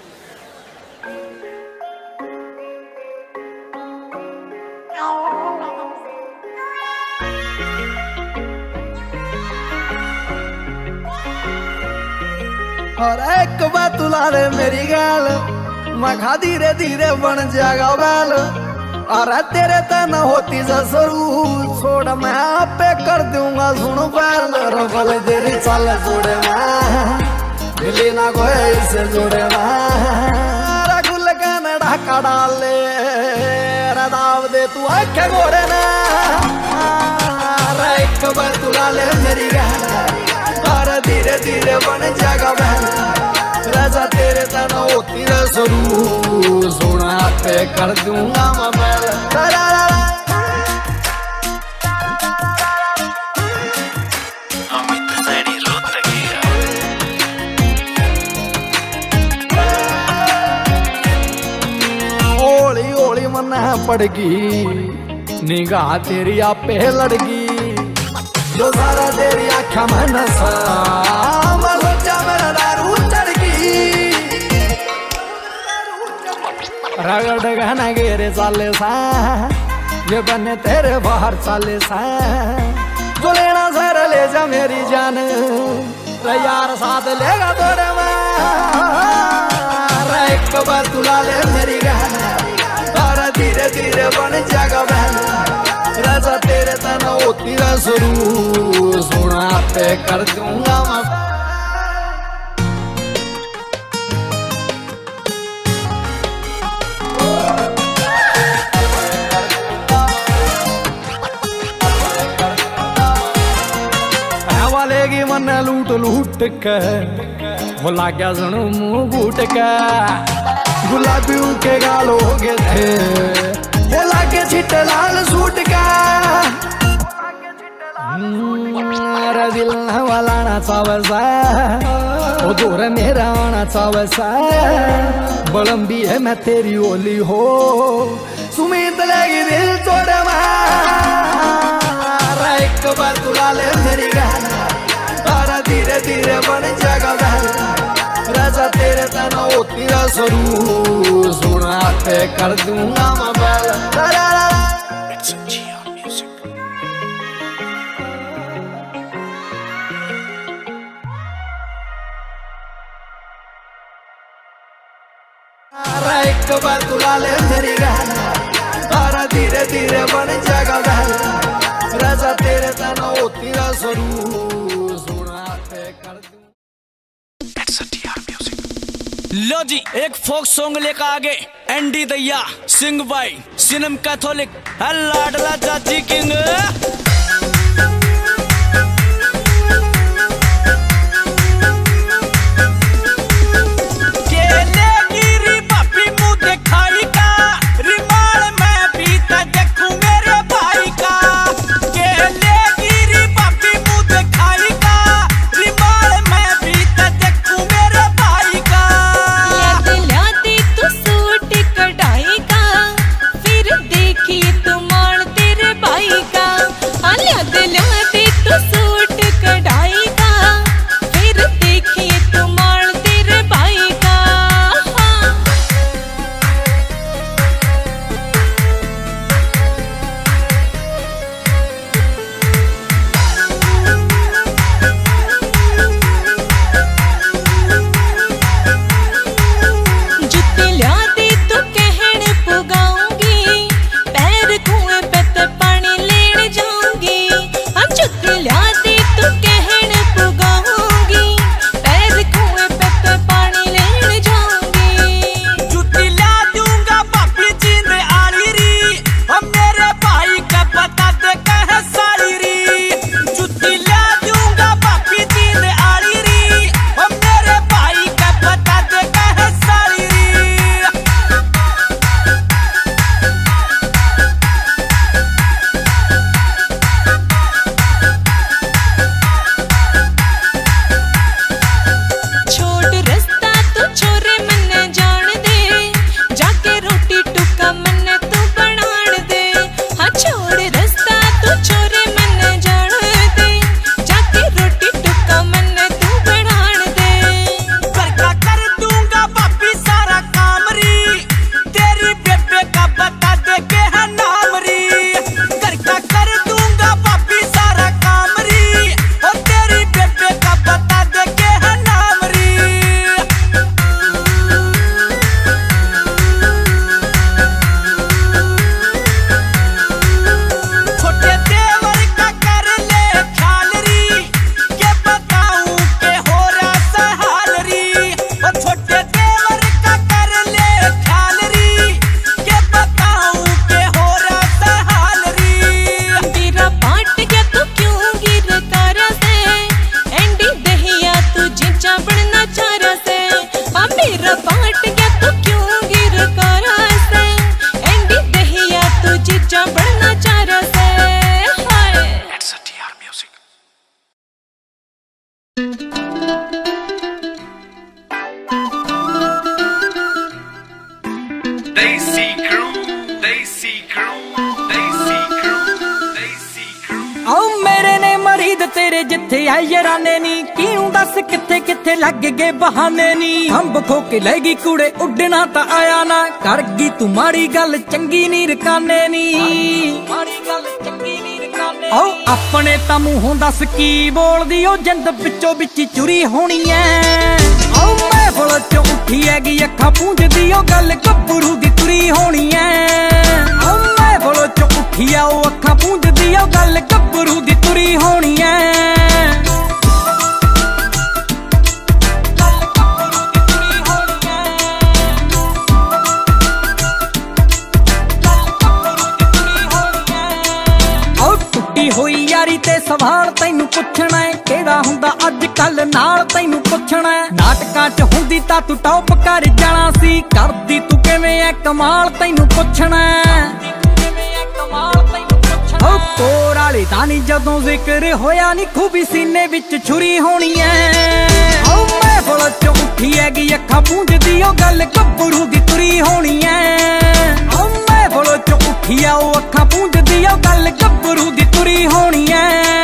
और एक बात तुला रे मेरी गाल मखा धीरे धीरे बन जाएगा बैल और तेरे तन होती ससुरू छोड़ मैं आपे कर दूंगा सुन बैल रफल तेरी चल छोड़े मैं मिली ना कोई से जोड़े मैं गुल का ढाका डाल ले दाव दे तू आखे घोड़े ना एक बात तुला ले मेरी गाल और धीरे धीरे बन जाएगा बैल राजा तेरे तना होती सरू सोना पे कर दूंगा मैं बैल होली होली मना पड़गी निगाह तेरी आपे लड़गी जो सारा तेरी आँखा में नशा मैं सोचा मेरा दारू चढ़गी रगड़ गहना गेरे चाले सा ये बने तेरे बाहर चाले सा जो लेना सर ले जा मेरी जान यार साथ लेगा तोरे में एक बार तुला ले मेरी गहना और धीरे धीरे बन जाएगा बहन राजा तेरे तना होती शुरू सुना पे कर दूंगा मैं वालेगी मन लूट लूट के वो लाग्या सुनो मुंह घूट के गुलाबी के गाल हो गए थे वो लागे छिटे लाल सूट का मेरा दिल वाला ना चावसा वो दूर मेरा आना चावसा बलम्बी है मैं तेरी ओली हो सुमित लगी दिल तोड़े एक बार तुला ले मेरी गहना तारा धीरे धीरे बन जाएगा बहन राजा तेरे तना होती शुरू सुना पे कर दूंगा मैं बैल एक बार तुला ले मेरी गहना तारा धीरे धीरे बन जाएगा बहन राजा तेरे तना होती शुरू सुना पे कर दूं। लो जी एक फोक सॉन्ग लेकर आगे एंडी दैया सिंग बाई सिनेम कैथोलिक लाडला चाची किंग फिर देखिए तुम तेरे भाई का तेरे जिथे आए यराने नी क्यों दस किथे किथे लग गए बहाने नी खंब खो के लेगी कुड़े उड़ना ता आया ना कर गई तू माड़ी गल चंगी नी रकाने नी माड़ी गल चंगी नी रकाने ओ अपने ता मूंहों दस की बोलदी ओ जिंद विचों विच चुरी होनी है ओ मैं बोल चो उठी हैगी अखा पूंजदी ओ गल गब्बरू दी तुरी होनी है ओ मैं बोल चो उठी आ ओ अखा पूंजदी ओ गल गब्बरू दी तुरी होनी है होई यारी ते सवाल तैनू पुछना है केड़ा हुंदा अज कल नाल तैनू पुछना है नाटकां च हुंदी तां तू टॉप कर जाना सी करदी तू किवें ऐ कमाल तैनू पुछना है ओ कोर वाली दा नी जदों जिक्र होया नी खूबी सीने विच छुरी होनी है ओ मैं बोल चो उठी हैगी अखा पूंजदी ओ गल गब्बरू दी तुरी होनी है ओ मैं बोल चो उठी आ ओ अखा पूंजदी ओ गल गब्बरू दी तुरी होनी है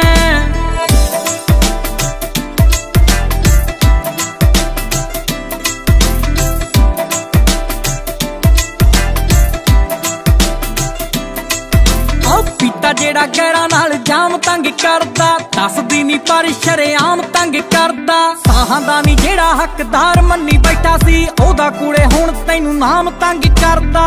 जेड़ा गैरा नाल जाम तंग करदा दसदी नी पर शरेआम तंग करदा साहां दा नी जेड़ा हकदार मन्नी बैठा सी ओदा कुड़े हुण तैनू नाम तंग करदा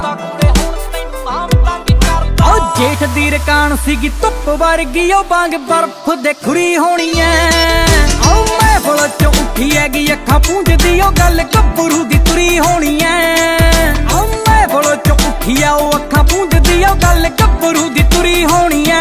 ओ जेठ दी रकान सीगी धुप वर्गी ओ बांग बर्फ दे खुरी होनी है ओ मैं बोल चो उठी हैगी अखा पूंजदी ओ गल गब्बरू दी तुरी होनी है ओ मैं बोल चो उठी आ ओ अखा पूंजदी ओ गल गब्बरू दी तुरी होनी है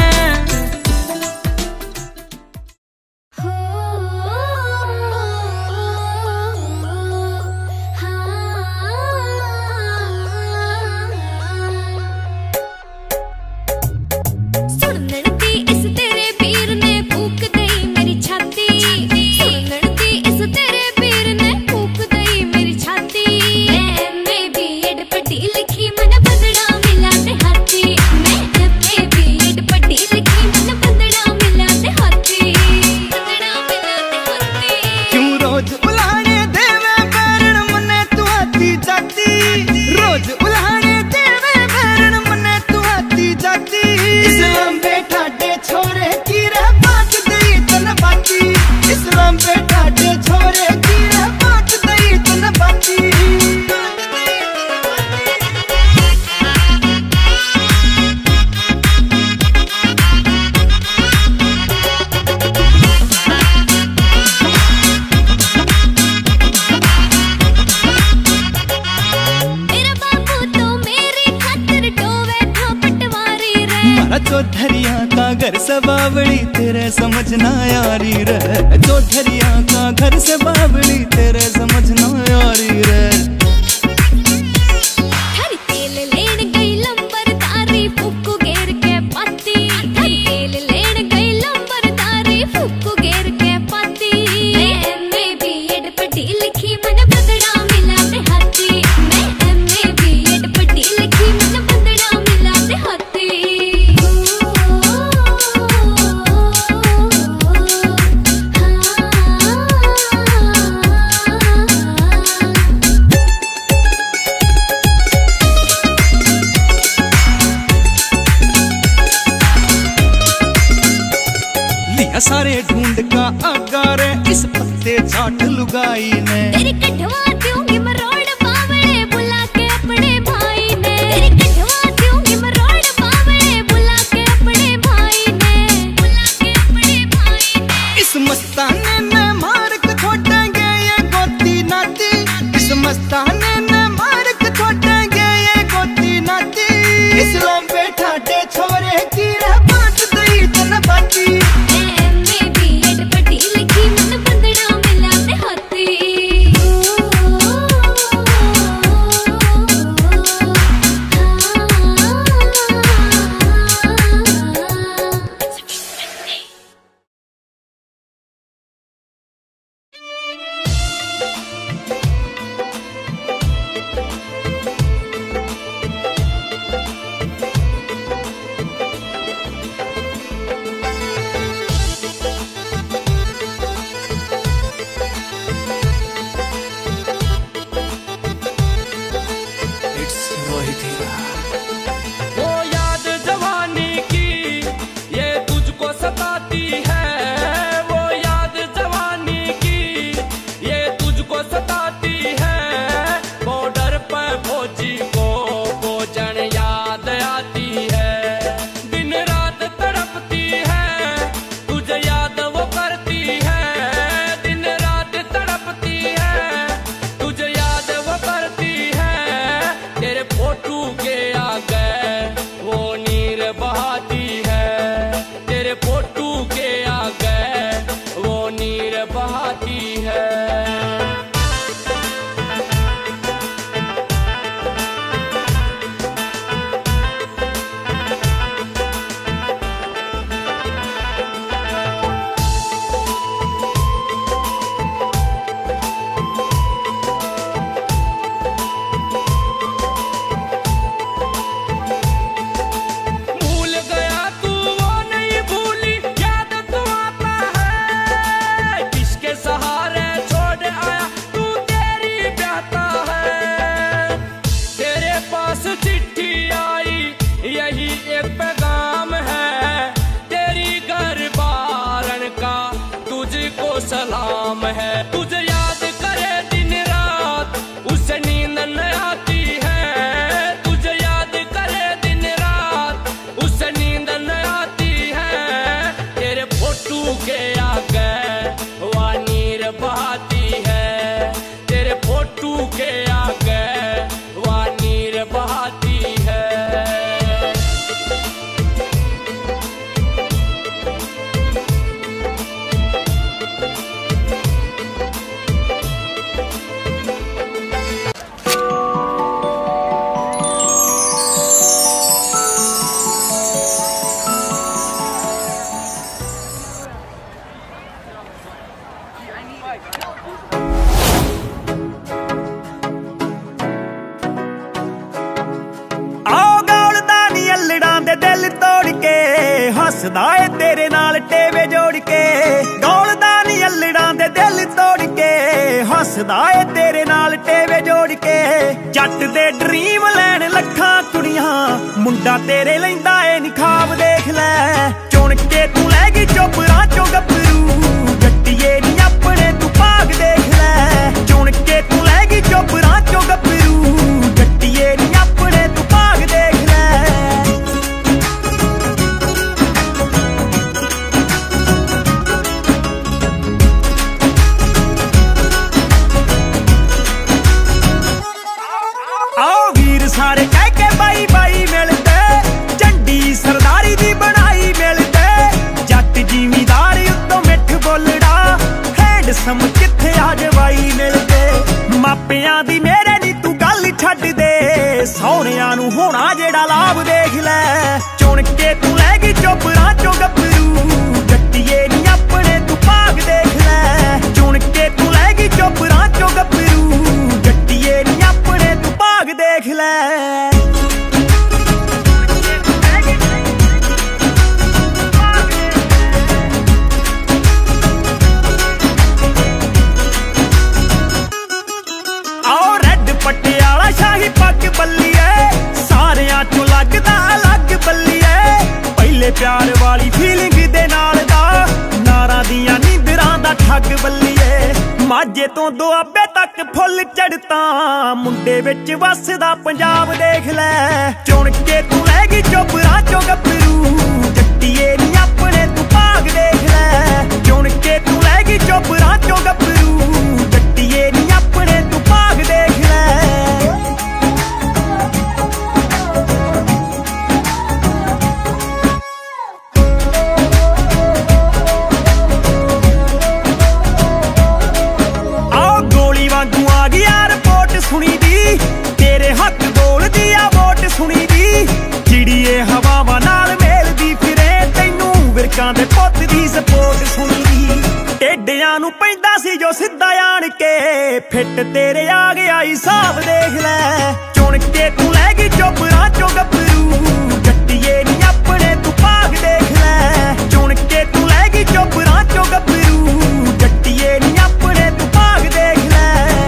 चौधरिया का घर से बावड़ी तेरे समझ ना यारी रे चौधरिया का घर से बावड़ी तेरे समझ ना यारी रे सारे ढूंढ का अगारे इस पत्ते चाट लुगाई ने तेरी कठवा दूंगी मरोड़ बावड़े बुला के अपने भाई ने तेरी कठवा दूंगी मरोड़ बावड़े बुला के अपने भाई ने बुला के अपने भाई ने इस मस्ताने ने मार के छोड़ेंगे ये गोती नाती इस मस्ताने ने मार के छोड़ेंगे ये गोती नाती इस लंबे ठाटे छोरे की रह बात दई तन बाती Ooh. हसदा ए तेरे नाल टेवे जोड़ के गौलदा नी अल्लड़ां दे दिल तोड़ के हसदा ए तेरे नाल टेवे जोड़ के जट दे ड्रीम लैन लखां कुड़ियां मुंडा तेरे लैंदा ए नी ख्वाब देख लै चुन के तू लै गई चोपरां चो गभरू जट्टिए नी अपने तू भाग देख लै चुन के तू लै गई चोपरां चो गभरू जट्टिए नी अपने तू भाग देख लै सारे कह के बाई बाई मिलते झंडी सरदारी दी बनाई मिलते जट जिमीदार उत्तों मिठ बोलड़ा हैंडसम किथे आ जवाई मिलते मापियां दी मेरे नी तू गल छड्ड दे सौहरियां नू होना जेड़ा लाभ देख लै चुन के तू लै गई चोपरां चो गभरू जट्टिए नी अपने तू भाग देख लै चुन के तू लै गई चोपरां चो गभरू जट्टिए नी अपने तू भाग देख लै पटियाला शाही पग बल्लीए सारियां चों लगदा अलग बल्लीए पहले प्यार वाली फीलिंग दे नाल दा नारां दियां नींदरां दा ठग बल्लीए माझे तो दुआबे तक फुल चढ़ता मुंडे विच वसदा पंजाब देख लै चुन के तू लै गई चोपरां चो गभरू जट्टिए नी अपने तू भाग देख लै चुन के तू लै गई चोपरां चो गभरू जट्टिए नी अपने तू भाग देख लै सुनी दी तेरे हक बोल दिया वोट सुनी दी चिड़िए हवावां नाल मेल दी फिरे तैनू विरकां दे पुੱਤ दी सपोर्ट सुनी दी टेडियां नू पैंदा सी जो सिद्धा आण के फिट तेरे आ गया हिसाब देख लै चुन के तू लै गई चोपरां चो गभरू जट्टिए नी अपने तू भाग देख लै चुन के तू लै गई चोपरां चो गभरू जट्टिए नी अपने तू भाग देख लै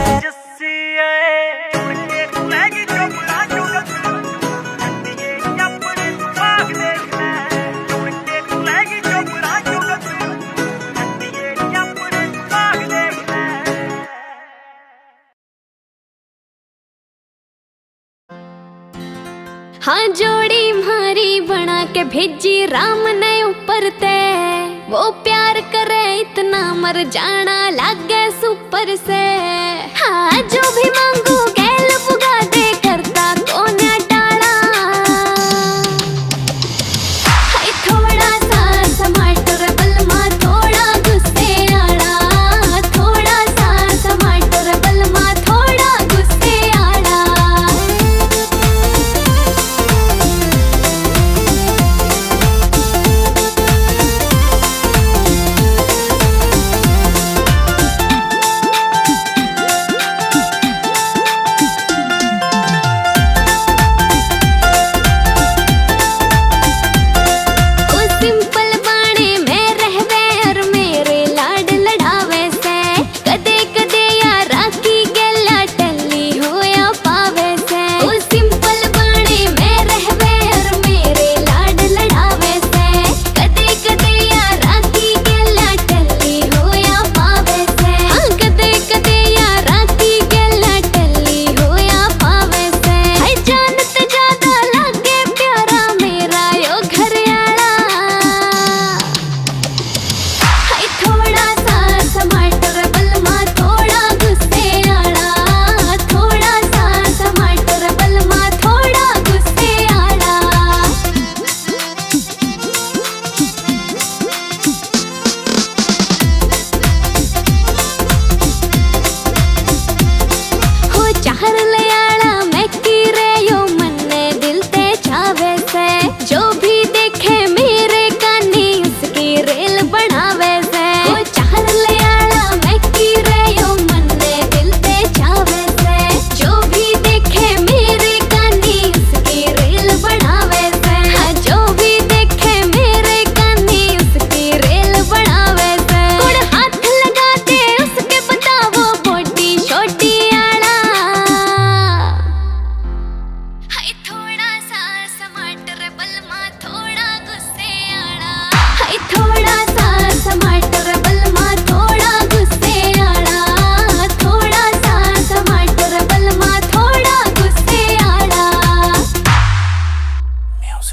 हाँ जोड़ी मारी बना के भेजी राम ने ऊपर ते वो प्यार करे इतना मर जाना लागे सुपर से हाँ जो भी मांगू गैल पुगा दे करता कौन डाला हाय थोड़ा सा टमाटर बलमा थोड़ा गुस्से आड़ा थोड़ा सा टमाटर बलमा थोड़ा गुस्से आड़ा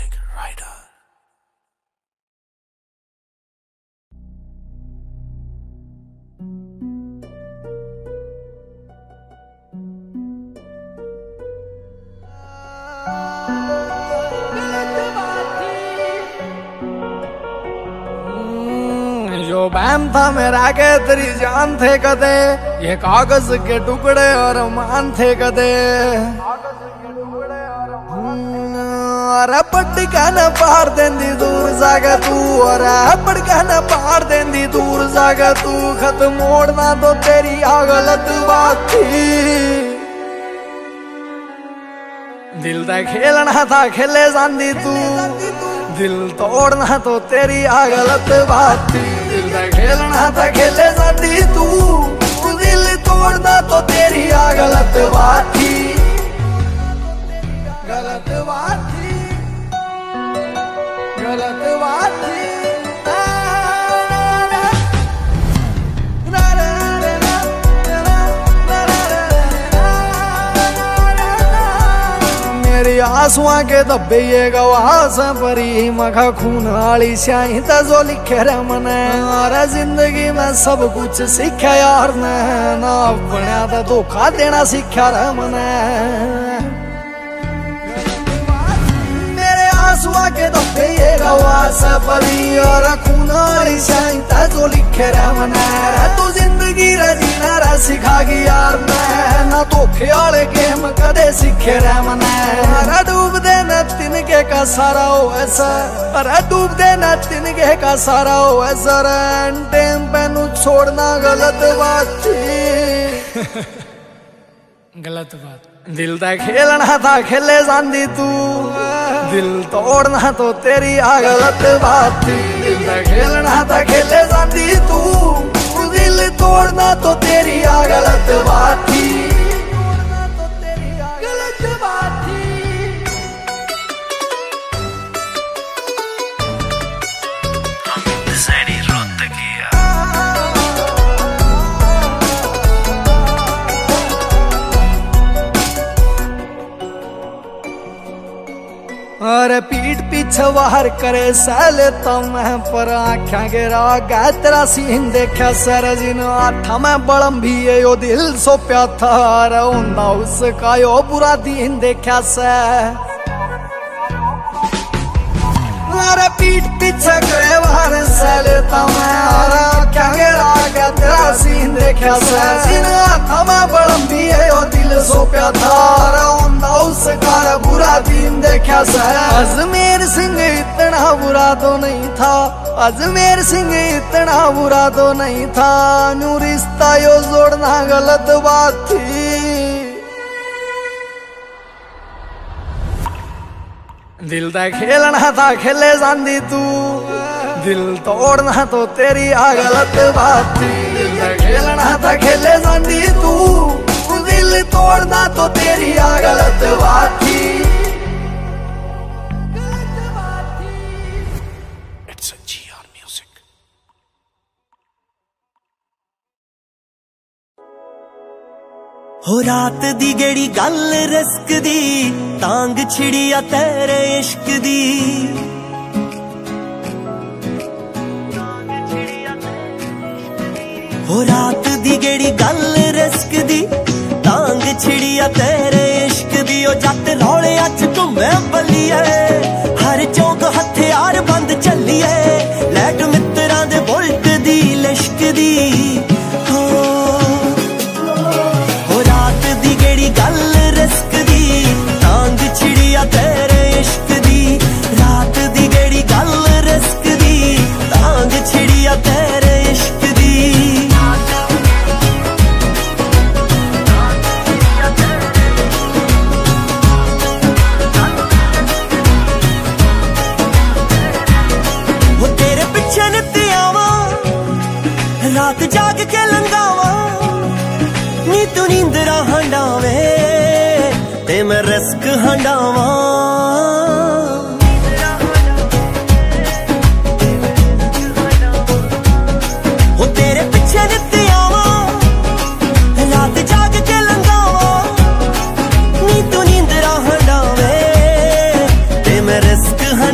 जो बहम था मेरा के तेरी जान थे कदे, ये कागज के टुकड़े और मान थे कदे। अरे पटका न पार देंदी दूर जागा तू, और पटका न पार देंदी दूर जागा तू। खत मोड़ना तो तेरी आ गलत बात थी, दिल दा खेलना था खेले जांदी तू। दिल तोड़ना तो तेरी आ गलत बात थी, दिल दा खेलना था खेले जांदी तू। दिल तोड़ना तो तेरी आ गलत बात थी, गलत बात थी, गलत बात थी। मेरी आंसुआ के दबे ये गवास परी, मखा खून वाली स्याही जो लिखे रे मने। अरे जिंदगी में सब कुछ सीखा यार ने, ना बनया तो धोखा देना सीखा रे मने। मेरे आंसुआ के दबे ये गवास परी, और खून वाली स्याही जो लिखे रे मने। तू जिंदगी रे जीना रे सिखा गई यार ने, ना धोखे वाले गेम कदे सीखे रे मने। अरे डूब दे न तिनके का सारा हो ऐसा, अरे डूब दे न तिनके का सारा हो ऐसा। टाइम पे नु छोड़ना गलत बात थी, गलत बात। दिल दा खेलना था खेले जांदी तू, दिल तोड़ना तो तेरी आ गलत बात थी। दिल दा खेलना था खेले जांदी तू, दिल तोड़ना तो तेरी आ गलत बात थी, गलत बात थी। अरे पीठ पीछे वाहर करे सैले तो मैं, पर आख्या गिरा गया तेरा सीन देखा सर। जिन आठा मैं बड़म भी है यो दिल सो प्या था, अरे उन्ना उसका यो बुरा दिन देखा से। अरे पीठ पीछे करे वाहर सैले तो मैं, अरे आख्या गिरा गया तेरा सीन देखा से। जिन आठा मैं बड़म भी है यो दिल सो प्या था, अरे उन्ना उसका बुरा दिन देखा से। अजमेर सिंह इतना बुरा तो नहीं था, अजमेर सिंह इतना बुरा तो नहीं था। नू रिश्ता यो जोड़ना गलत बात थी, दिल दा खेलना था खेले जांदी तू। दिल तोड़ना तो तेरी आ गलत बात थी, दिल दा खेलना था खेले जांदी तू। दिल तोड़ना तो तेरी आ गलत बात थी। हो रात दी गेड़ी गल रिस्क दी, तांग छिड़िया तेरे इश्क दी। हो रात दी गेड़ी गल रिस्क दी, तांग छिड़िया तेरे इश्क दी। ओ जट रौले अच घूमे बलिए, हर चौक हथियार बंद चलिए। लैट मित्रां दे बुलट दी लिश्क दी। गल रिस्क दी, तांग छिड़िया तेरे इश्क दी। रात दी गेड़ी गल रिस्क दी, तांग छिड़िया तेरे इश्क दी। वो तेरे पिछे नित्ती आवा, रात जाग के लंगावा। नी तू नींदरा हंडावे ते मैं रिस्क हंडावा। वो तेरे पिछे नित्ती आवा, रात जाग के लंगावा। नी तू नींदरा हंडावे ते मैं रिस्क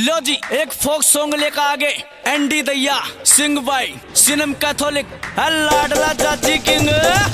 लो जी एक फोक सॉन्ग लेकर आगे एंडी दैया सिंग बाई सिनम कैथोलिक लाडला चाची किंग।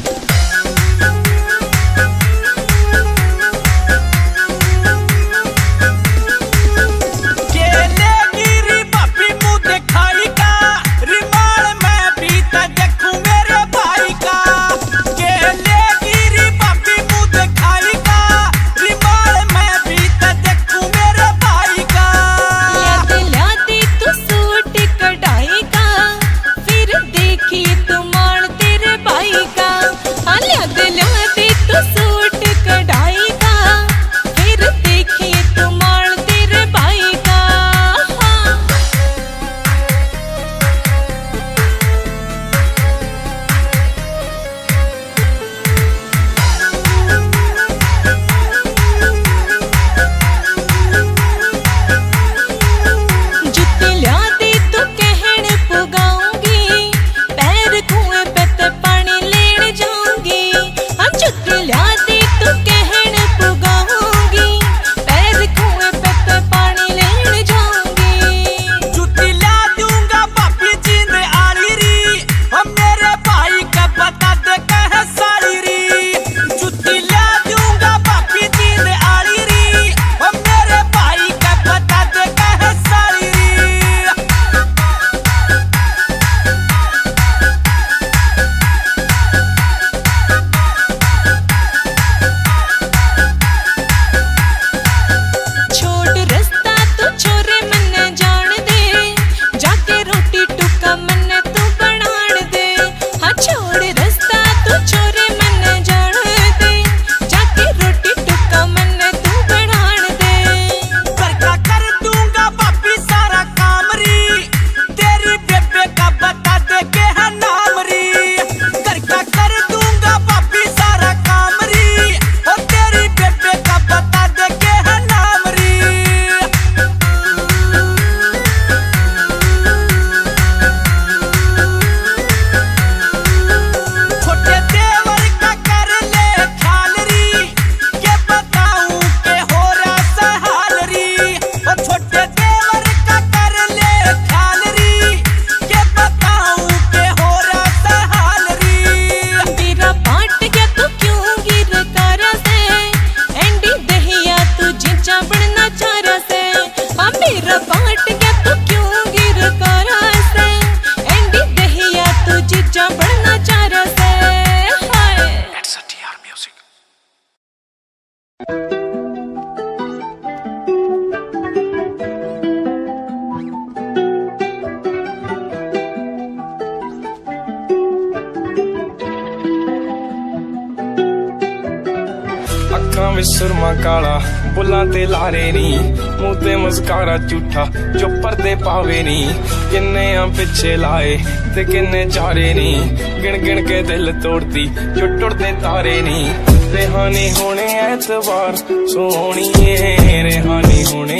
सुरमा काला बुलां ते लारे नी मुंह ते मस्कारा झूठा जो पर्दे पावे नी किन्ने आ पिछे लाए ते किन्ने चारे नी गिन गिन के दिल तोड़ती जो टुटदे तारे नी रेहानी होने ऐतबार सोहणीए रेहानी होने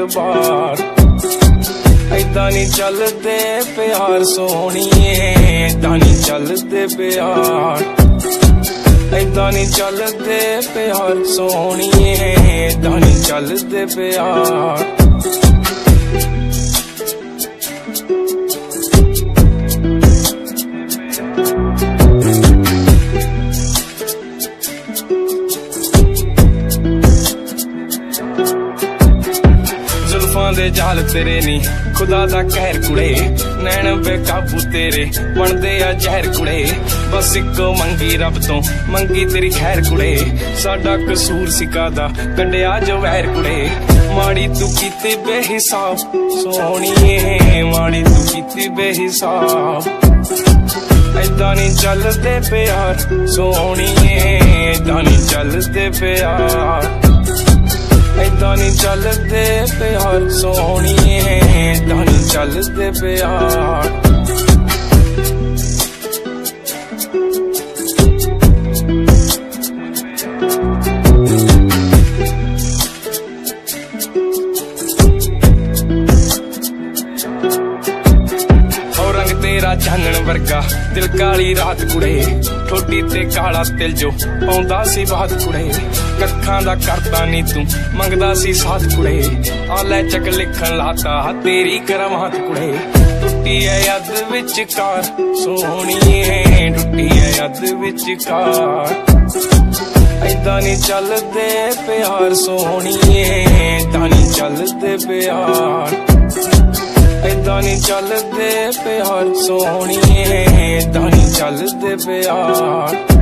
ऐतबार ऐदा नी चलदे प्यार सोहणीए ऐदा नी चलदे प्यार ऐदा नी चलदे प्यार सोहणीए ऐदा नी चलदे प्यार दे जाल तेरे नी खुदा दा कहर कुड़े नैन बेकाबू तेरे बनदे आ जहर कुड़े बस इको मंगी रब तो मंगी तेरी खैर कुड़े साडा कसूर सिकादा कंडिया जो वैर कुड़े माड़ी तू कीती बेहिसाब सोहणीए माड़ी तू कीती बेहिसाब ऐदा नी चलदे प्यार सोहणीए ऐदा नी चलदे प्यार ऐदा नी चलदे प्यार सोहणीए ऐदा नी चलदे प्यार ਚਾਨਣ ਵਰਗਾ ਦਿਲ ਕਾਲੀ ਰਾਤ ਕੁੜੇ ਠੋਡੀ ਤੇ ਕਾਲਾ ਤਿਲ ਜੋ ਪਾਉਂਦਾ ਸੀ ਬਾਤ ਕੁੜੇ ਕੱਖਾਂ ਦਾ ਕਰਦਾ ਨੀ ਤੂੰ ਮੰਗਦਾ ਸੀ ਸਾਥ ਕੁੜੇ ਆ ਲੈ ਚੱਕ ਲਿਖਣ ਲਾਤਾ ਤੇਰੀ ਕਰਾਮਾਤ ਕੁੜੇ ਟੁੱਟੀ ਐ ਅੱਧ ਵਿਚਕਾਰ ਸੋਹਣੀਏ ਟੁੱਟੀ ਐ ਅੱਧ ਵਿਚਕਾਰ ਏਦਾਂ ਨੀ ਚੱਲਦੇ ਪਿਆਰ ਸੋਹਣੀਏ ਏਦਾਂ ਨੀ ਚੱਲਦੇ ਪਿਆਰ ਏਦਾਂ ਨੀ ਚੱਲਦੇ ਪਿਆਰ ਸੋਹਣੀਏ ਏਦਾਂ ਨੀ ਚੱਲਦੇ ਪਿਆਰ